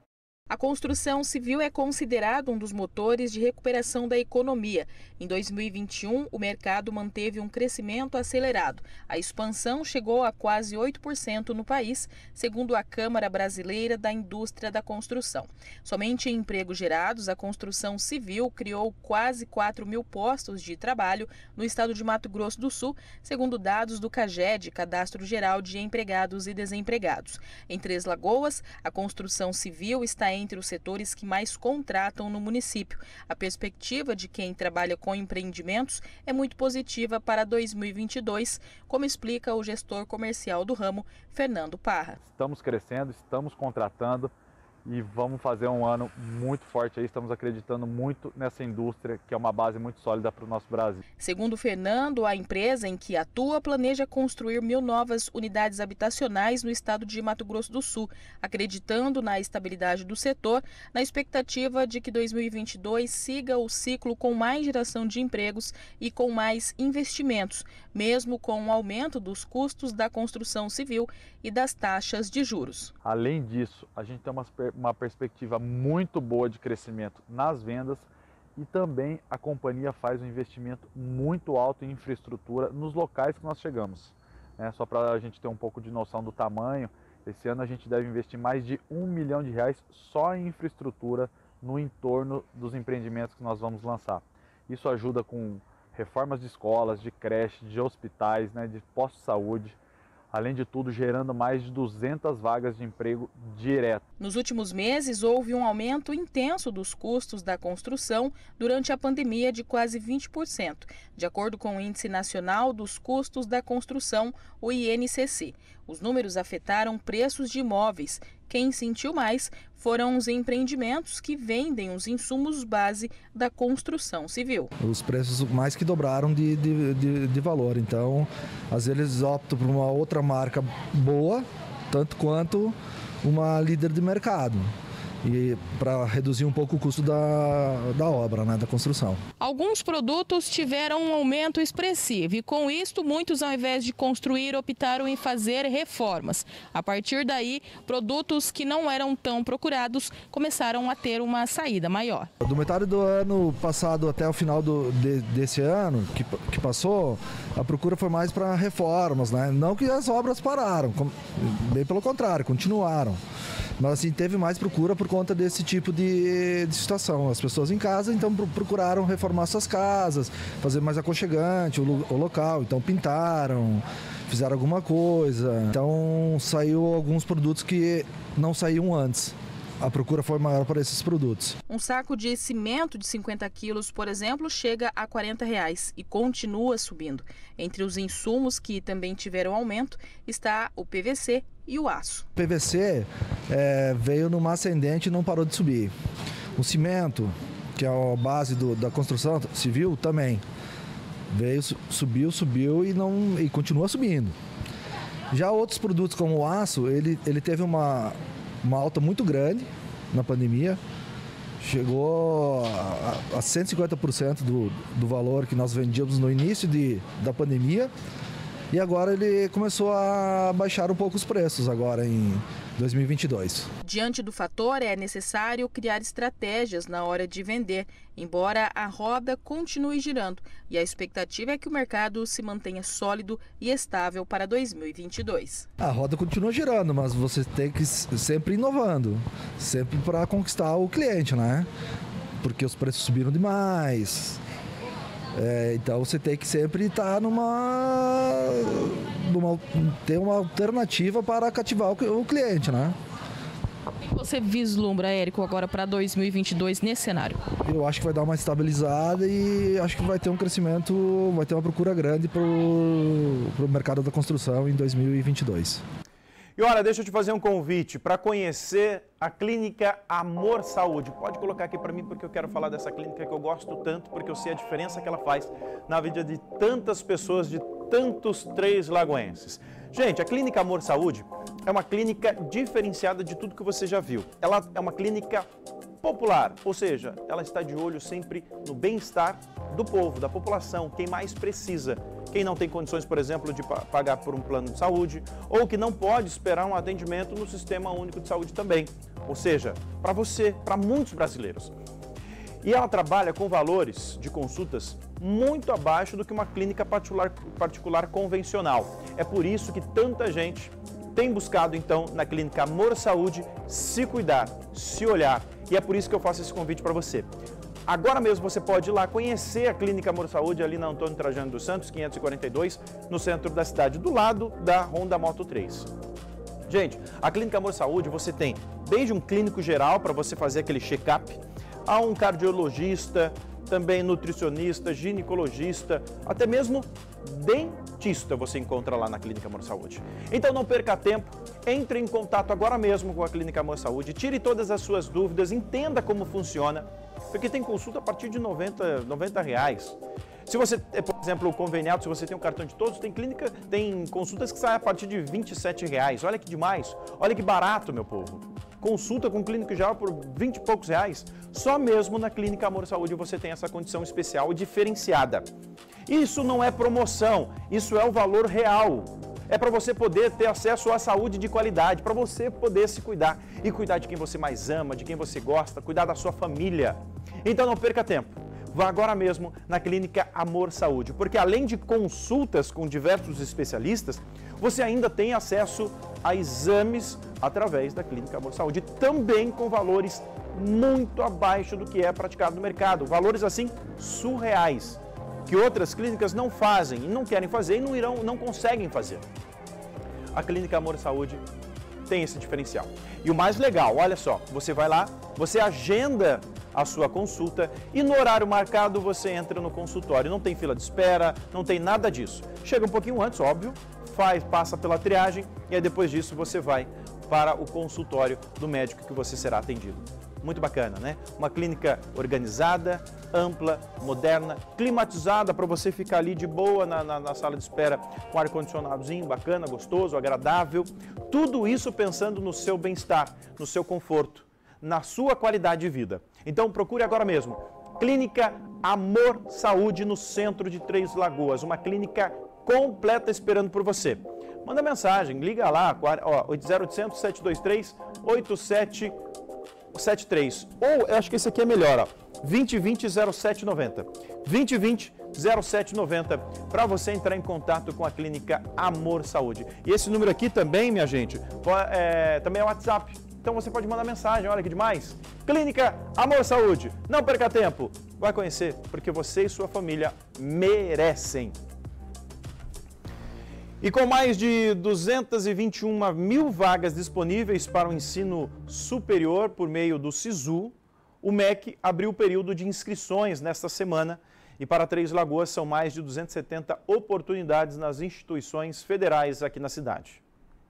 A construção civil é considerado um dos motores de recuperação da economia. Em dois mil e vinte e um, o mercado manteve um crescimento acelerado. A expansão chegou a quase oito por cento no país, segundo a Câmara Brasileira da Indústria da Construção. Somente em empregos gerados, a construção civil criou quase quatro mil postos de trabalho no estado de Mato Grosso do Sul, segundo dados do CAGED, Cadastro Geral de Empregados e Desempregados. Em Três Lagoas, a construção civil está entre os setores que mais contratam no município. A perspectiva de quem trabalha com empreendimentos é muito positiva para dois mil e vinte e dois, como explica o gestor comercial do ramo, Fernando Parra. Estamos crescendo, estamos contratando e vamos fazer um ano muito forte aí. Estamos acreditando muito nessa indústria, que é uma base muito sólida para o nosso Brasil. Segundo Fernando, a empresa em que atua planeja construir mil novas unidades habitacionais no estado de Mato Grosso do Sul, acreditando na estabilidade do setor, na expectativa de que dois mil e vinte e dois siga o ciclo com mais geração de empregos e com mais investimentos, mesmo com o aumento dos custos da construção civil e das taxas de juros. Além disso, a gente tem uma, uma perspectiva muito boa de crescimento nas vendas e também a companhia faz um investimento muito alto em infraestrutura nos locais que nós chegamos. É, só para a gente ter um pouco de noção do tamanho, esse ano a gente deve investir mais de um milhão de reais só em infraestrutura no entorno dos empreendimentos que nós vamos lançar. Isso ajuda com reformas de escolas, de creches, de hospitais, né, de postos de saúde. Além de tudo, gerando mais de duzentas vagas de emprego direto. Nos últimos meses, houve um aumento intenso dos custos da construção durante a pandemia de quase vinte por cento, de acordo com o Índice Nacional dos Custos da Construção, o I N C C. Os números afetaram preços de imóveis. Quem sentiu mais foram os empreendimentos que vendem os insumos base da construção civil. Os preços mais que dobraram de, de, de, de valor, então às vezes eles optam por uma outra marca boa, tanto quanto uma líder de mercado. E para reduzir um pouco o custo da, da obra, né, da construção. Alguns produtos tiveram um aumento expressivo e com isto muitos, ao invés de construir, optaram em fazer reformas. A partir daí, produtos que não eram tão procurados começaram a ter uma saída maior. Do metade do ano passado até o final do, de, desse ano que, que passou, a procura foi mais para reformas, né? Não que as obras pararam, bem pelo contrário, continuaram. Mas assim, teve mais procura por conta desse tipo de, de situação. As pessoas em casa, então, procuraram reformar suas casas, fazer mais aconchegante o, o local. Então, pintaram, fizeram alguma coisa. Então, saiu alguns produtos que não saíam antes. A procura foi maior para esses produtos. Um saco de cimento de cinquenta quilos, por exemplo, chega a quarenta reais e continua subindo. Entre os insumos que também tiveram aumento está o P V C e o aço. O P V C é, veio numa ascendente e não parou de subir. O cimento, que é a base do, da construção civil, também veio, subiu, subiu e, não, e continua subindo. Já outros produtos como o aço, ele, ele teve uma... uma alta muito grande na pandemia, chegou a, a cento e cinquenta por cento do, do valor que nós vendíamos no início de, da pandemia, e agora ele começou a baixar um pouco os preços agora em dois mil e vinte e dois. Diante do fator, é necessário criar estratégias na hora de vender, embora a roda continue girando, e a expectativa é que o mercado se mantenha sólido e estável para dois mil e vinte e dois. A roda continua girando, mas você tem que ir sempre inovando, sempre para conquistar o cliente, né? Porque os preços subiram demais. É, então você tem que sempre estar numa, numa ter uma alternativa para cativar o, o cliente, né? O que você vislumbra, Érico, agora para dois mil e vinte e dois nesse cenário? Eu acho que vai dar uma estabilizada e acho que vai ter um crescimento, vai ter uma procura grande para o mercado da construção em dois mil e vinte e dois. E olha, deixa eu te fazer um convite para conhecer a Clínica Amor Saúde. Pode colocar aqui para mim porque eu quero falar dessa clínica que eu gosto tanto, porque eu sei a diferença que ela faz na vida de tantas pessoas, de tantos três lagoenses. Gente, a Clínica Amor Saúde é uma clínica diferenciada de tudo que você já viu. Ela é uma clínica popular, ou seja, ela está de olho sempre no bem-estar do povo, da população, quem mais precisa. quem não tem condições, por exemplo, de pagar por um plano de saúde, ou que não pode esperar um atendimento no Sistema Único de Saúde também. Ou seja, para você, para muitos brasileiros. E ela trabalha com valores de consultas muito abaixo do que uma clínica particular, particular convencional. É por isso que tanta gente tem buscado, então, na Clínica Amor Saúde, se cuidar, se olhar. E é por isso que eu faço esse convite para você. Agora mesmo você pode ir lá conhecer a Clínica Amor Saúde, ali na Antônio Trajano dos Santos, quinhentos e quarenta e dois, no centro da cidade, do lado da Honda Moto três. Gente, a Clínica Amor Saúde, você tem desde um clínico geral para você fazer aquele check-up, a um cardiologista, também nutricionista, ginecologista, até mesmo dentista você encontra lá na Clínica Amor Saúde. Então não perca tempo, entre em contato agora mesmo com a Clínica Amor Saúde, tire todas as suas dúvidas, entenda como funciona, porque tem consulta a partir de noventa reais. Se você é, por exemplo, conveniado, se você tem um cartão de todos, tem clínica, tem consultas que saem a partir de vinte e sete reais. Olha que demais, olha que barato, meu povo. Consulta com clínico geral por vinte e poucos reais. Só mesmo na Clínica Amor Saúde você tem essa condição especial e diferenciada. Isso não é promoção, isso é o valor real. É para você poder ter acesso à saúde de qualidade, para você poder se cuidar e cuidar de quem você mais ama, de quem você gosta, cuidar da sua família. Então não perca tempo. Vá agora mesmo na Clínica Amor Saúde, porque além de consultas com diversos especialistas, você ainda tem acesso a exames através da Clínica Amor Saúde, também com valores muito abaixo do que é praticado no mercado, valores assim surreais, que outras clínicas não fazem e não querem fazer e não irão, não conseguem fazer. A Clínica Amor Saúde tem esse diferencial. E o mais legal, olha só, você vai lá, você agenda a sua consulta e no horário marcado você entra no consultório. Não tem fila de espera, não tem nada disso. Chega um pouquinho antes, óbvio, faz, passa pela triagem e aí depois disso você vai para o consultório do médico que você será atendido. Muito bacana, né? Uma clínica organizada, ampla, moderna, climatizada para você ficar ali de boa na, na, na sala de espera com ar-condicionadozinho, bacana, gostoso, agradável. Tudo isso pensando no seu bem-estar, no seu conforto, na sua qualidade de vida. Então procure agora mesmo. Clínica Amor Saúde no centro de Três Lagoas. Uma clínica completa esperando por você. Manda mensagem, liga lá, ó, zero oitocentos, sete dois três, oito sete sete três. Ou, eu acho que esse aqui é melhor, ó, vinte e vinte, zero sete noventa. vinte e vinte, zero sete noventa, para você entrar em contato com a Clínica Amor Saúde. E esse número aqui também, minha gente, é, também é o WhatsApp. Então você pode mandar mensagem, olha que demais. Clínica Amor Saúde, não perca tempo. Vai conhecer, porque você e sua família merecem. E com mais de duzentas e vinte e uma mil vagas disponíveis para o ensino superior por meio do SISU, o M E C abriu o período de inscrições nesta semana e para Três Lagoas são mais de duzentas e setenta oportunidades nas instituições federais aqui na cidade.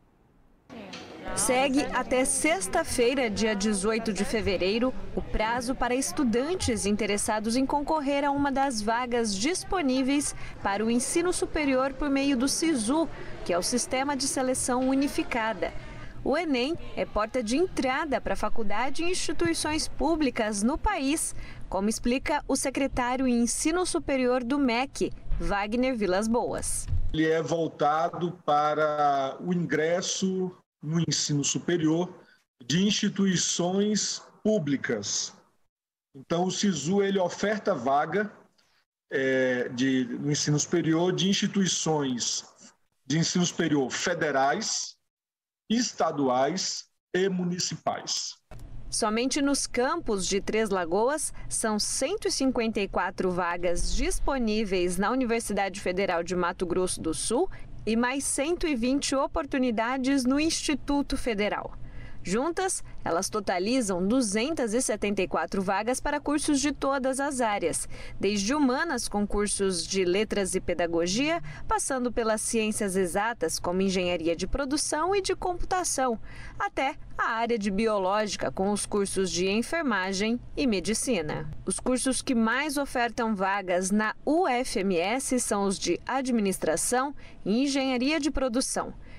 Segue até sexta-feira, dia dezoito de fevereiro, o prazo para estudantes interessados em concorrer a uma das vagas disponíveis para o ensino superior por meio do SISU, que é o Sistema de Seleção Unificada. O Enem é porta de entrada para a faculdade e instituições públicas no país, como explica o secretário em Ensino Superior do M E C, Wagner Vilas Boas. Ele é voltado para o ingresso no ensino superior de instituições públicas. Então, o SISU ele oferta vaga é, de, no ensino superior de instituições de ensino superior federais, estaduais e municipais. Somente nos campos de Três Lagoas, são cento e cinquenta e quatro vagas disponíveis na Universidade Federal de Mato Grosso do Sul e mais cento e vinte oportunidades no Instituto Federal. Juntas, elas totalizam duzentas e setenta e quatro vagas para cursos de todas as áreas, desde humanas com cursos de letras e pedagogia, passando pelas ciências exatas como engenharia de produção e de computação, até a área de biológica com os cursos de enfermagem e medicina. Os cursos que mais ofertam vagas na U F M S são os de administração e engenharia de produção.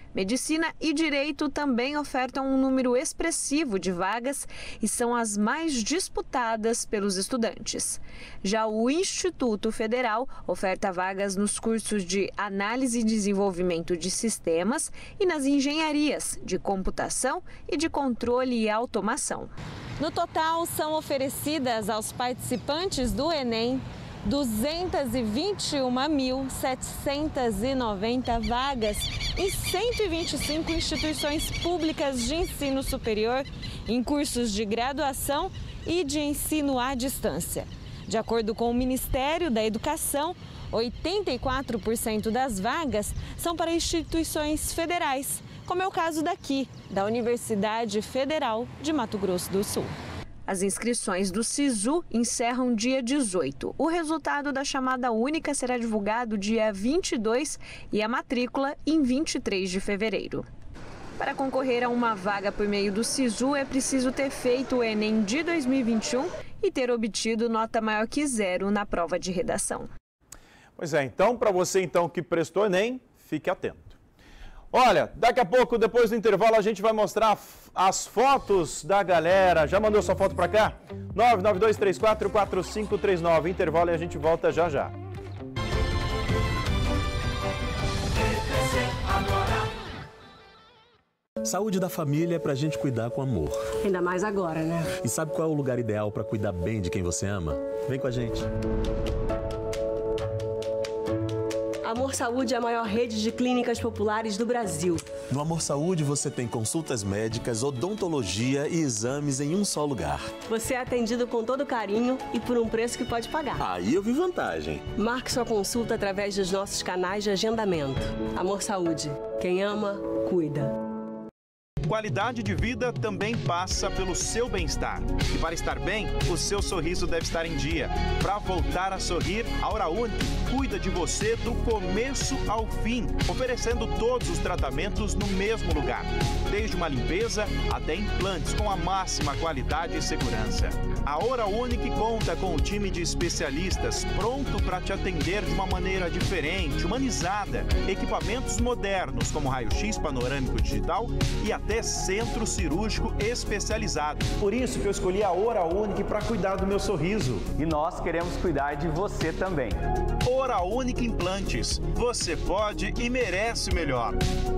Medicina e Direito também ofertam um número expressivo de vagas e são as mais disputadas pelos estudantes. Já o Instituto Federal oferta vagas nos cursos de Análise e Desenvolvimento de Sistemas e nas engenharias de Computação e de Controle e Automação. No total, são oferecidas aos participantes do Enem duzentas e vinte e uma mil, setecentas e noventa vagas em cento e vinte e cinco instituições públicas de ensino superior, em cursos de graduação e de ensino à distância. De acordo com o Ministério da Educação, oitenta e quatro por cento das vagas são para instituições federais, como é o caso daqui, da Universidade Federal de Mato Grosso do Sul. As inscrições do SISU encerram dia dezoito. O resultado da chamada única será divulgado dia vinte e dois e a matrícula em vinte e três de fevereiro. Para concorrer a uma vaga por meio do SISU, é preciso ter feito o Enem de dois mil e vinte e um e ter obtido nota maior que zero na prova de redação. Pois é, então, para você então que prestou Enem, fique atento. Olha, daqui a pouco, depois do intervalo, a gente vai mostrar as fotos da galera. Já mandou sua foto para cá? nove nove dois três quatro quatro cinco três nove. Intervalo e a gente volta já já. Saúde da família é pra gente cuidar com amor. Ainda mais agora, né? E sabe qual é o lugar ideal pra cuidar bem de quem você ama? Vem com a gente. Amor Saúde é a maior rede de clínicas populares do Brasil. No Amor Saúde você tem consultas médicas, odontologia e exames em um só lugar. Você é atendido com todo carinho e por um preço que pode pagar. Aí eu vi vantagem. Marque sua consulta através dos nossos canais de agendamento. Amor Saúde. Quem ama, cuida. Qualidade de vida também passa pelo seu bem-estar. E para estar bem, o seu sorriso deve estar em dia. Para voltar a sorrir, a Hora Única cuida de você do começo ao fim, oferecendo todos os tratamentos no mesmo lugar. Desde uma limpeza até implantes com a máxima qualidade e segurança. A Hora Única conta com um time de especialistas pronto para te atender de uma maneira diferente, humanizada. Equipamentos modernos como raio-x panorâmico digital e até centro cirúrgico especializado. Por isso que eu escolhi a Hora Única para cuidar do meu sorriso. E nós queremos cuidar de você também. Hora Única Implantes. Você pode e merece o melhor.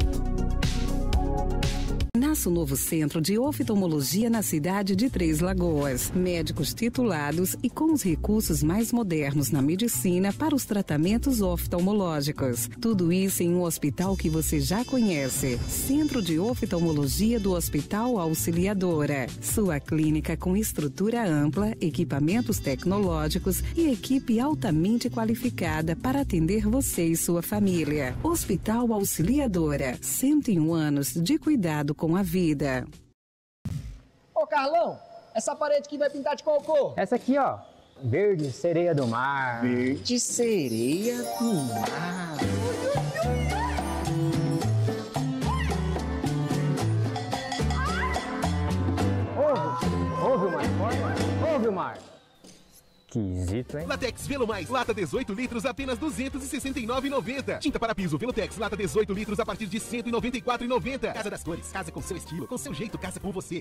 Nasce um novo centro de oftalmologia na cidade de Três Lagoas. Médicos titulados e com os recursos mais modernos na medicina para os tratamentos oftalmológicos. Tudo isso em um hospital que você já conhece. Centro de Oftalmologia do Hospital Auxiliadora. Sua clínica com estrutura ampla, equipamentos tecnológicos e equipe altamente qualificada para atender você e sua família. Hospital Auxiliadora. cento e um anos de cuidado com a vida. Ô Carlão, essa parede aqui vai pintar de qual cor? Essa aqui, ó, verde sereia do mar. Verde sereia do mar. Ouve, ouve o mar, ouve o mar. Esquisito, hein? Latex Velo Mais, lata dezoito litros, apenas duzentos e sessenta e nove reais e noventa centavos. Tinta para piso Velotex, lata dezoito litros, a partir de cento e noventa e quatro reais e noventa centavos. Casa das Cores, casa com seu estilo, com seu jeito, casa com você.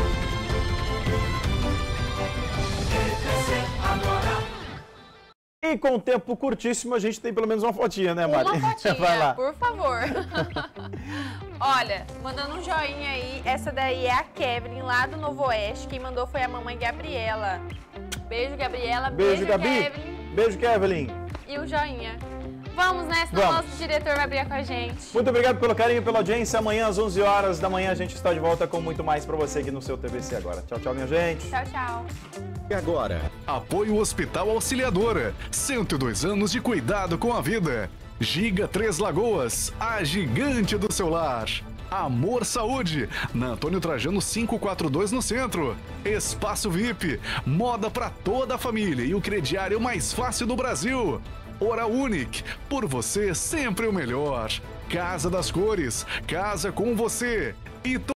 E com o tempo curtíssimo, a gente tem pelo menos uma fotinha, né, Mari? Uma fotinha, Vai lá. por favor. Olha, mandando um joinha aí, essa daí é a Kevin, lá do Novo Oeste. Quem mandou foi a mamãe Gabriela. Beijo, Gabriela. Beijo, Beijo Gabi. Kevin. Beijo, Kevin. E o joinha. Vamos nessa, o nosso diretor vai brigar com a gente. Muito obrigado pelo carinho, pela audiência. Amanhã às onze horas da manhã a gente está de volta com muito mais para você aqui no seu T V C Agora. Tchau, tchau, minha gente. Tchau, tchau. E agora, apoio Hospital Auxiliadora. cento e dois anos de cuidado com a vida. Giga Três Lagoas, a gigante do seu lar. Amor Saúde, na Antônio Trajano quinhentos e quarenta e dois no centro. Espaço V I P, moda para toda a família e o crediário mais fácil do Brasil. Hora Única, por você sempre o melhor. Casa das Cores, casa com você. E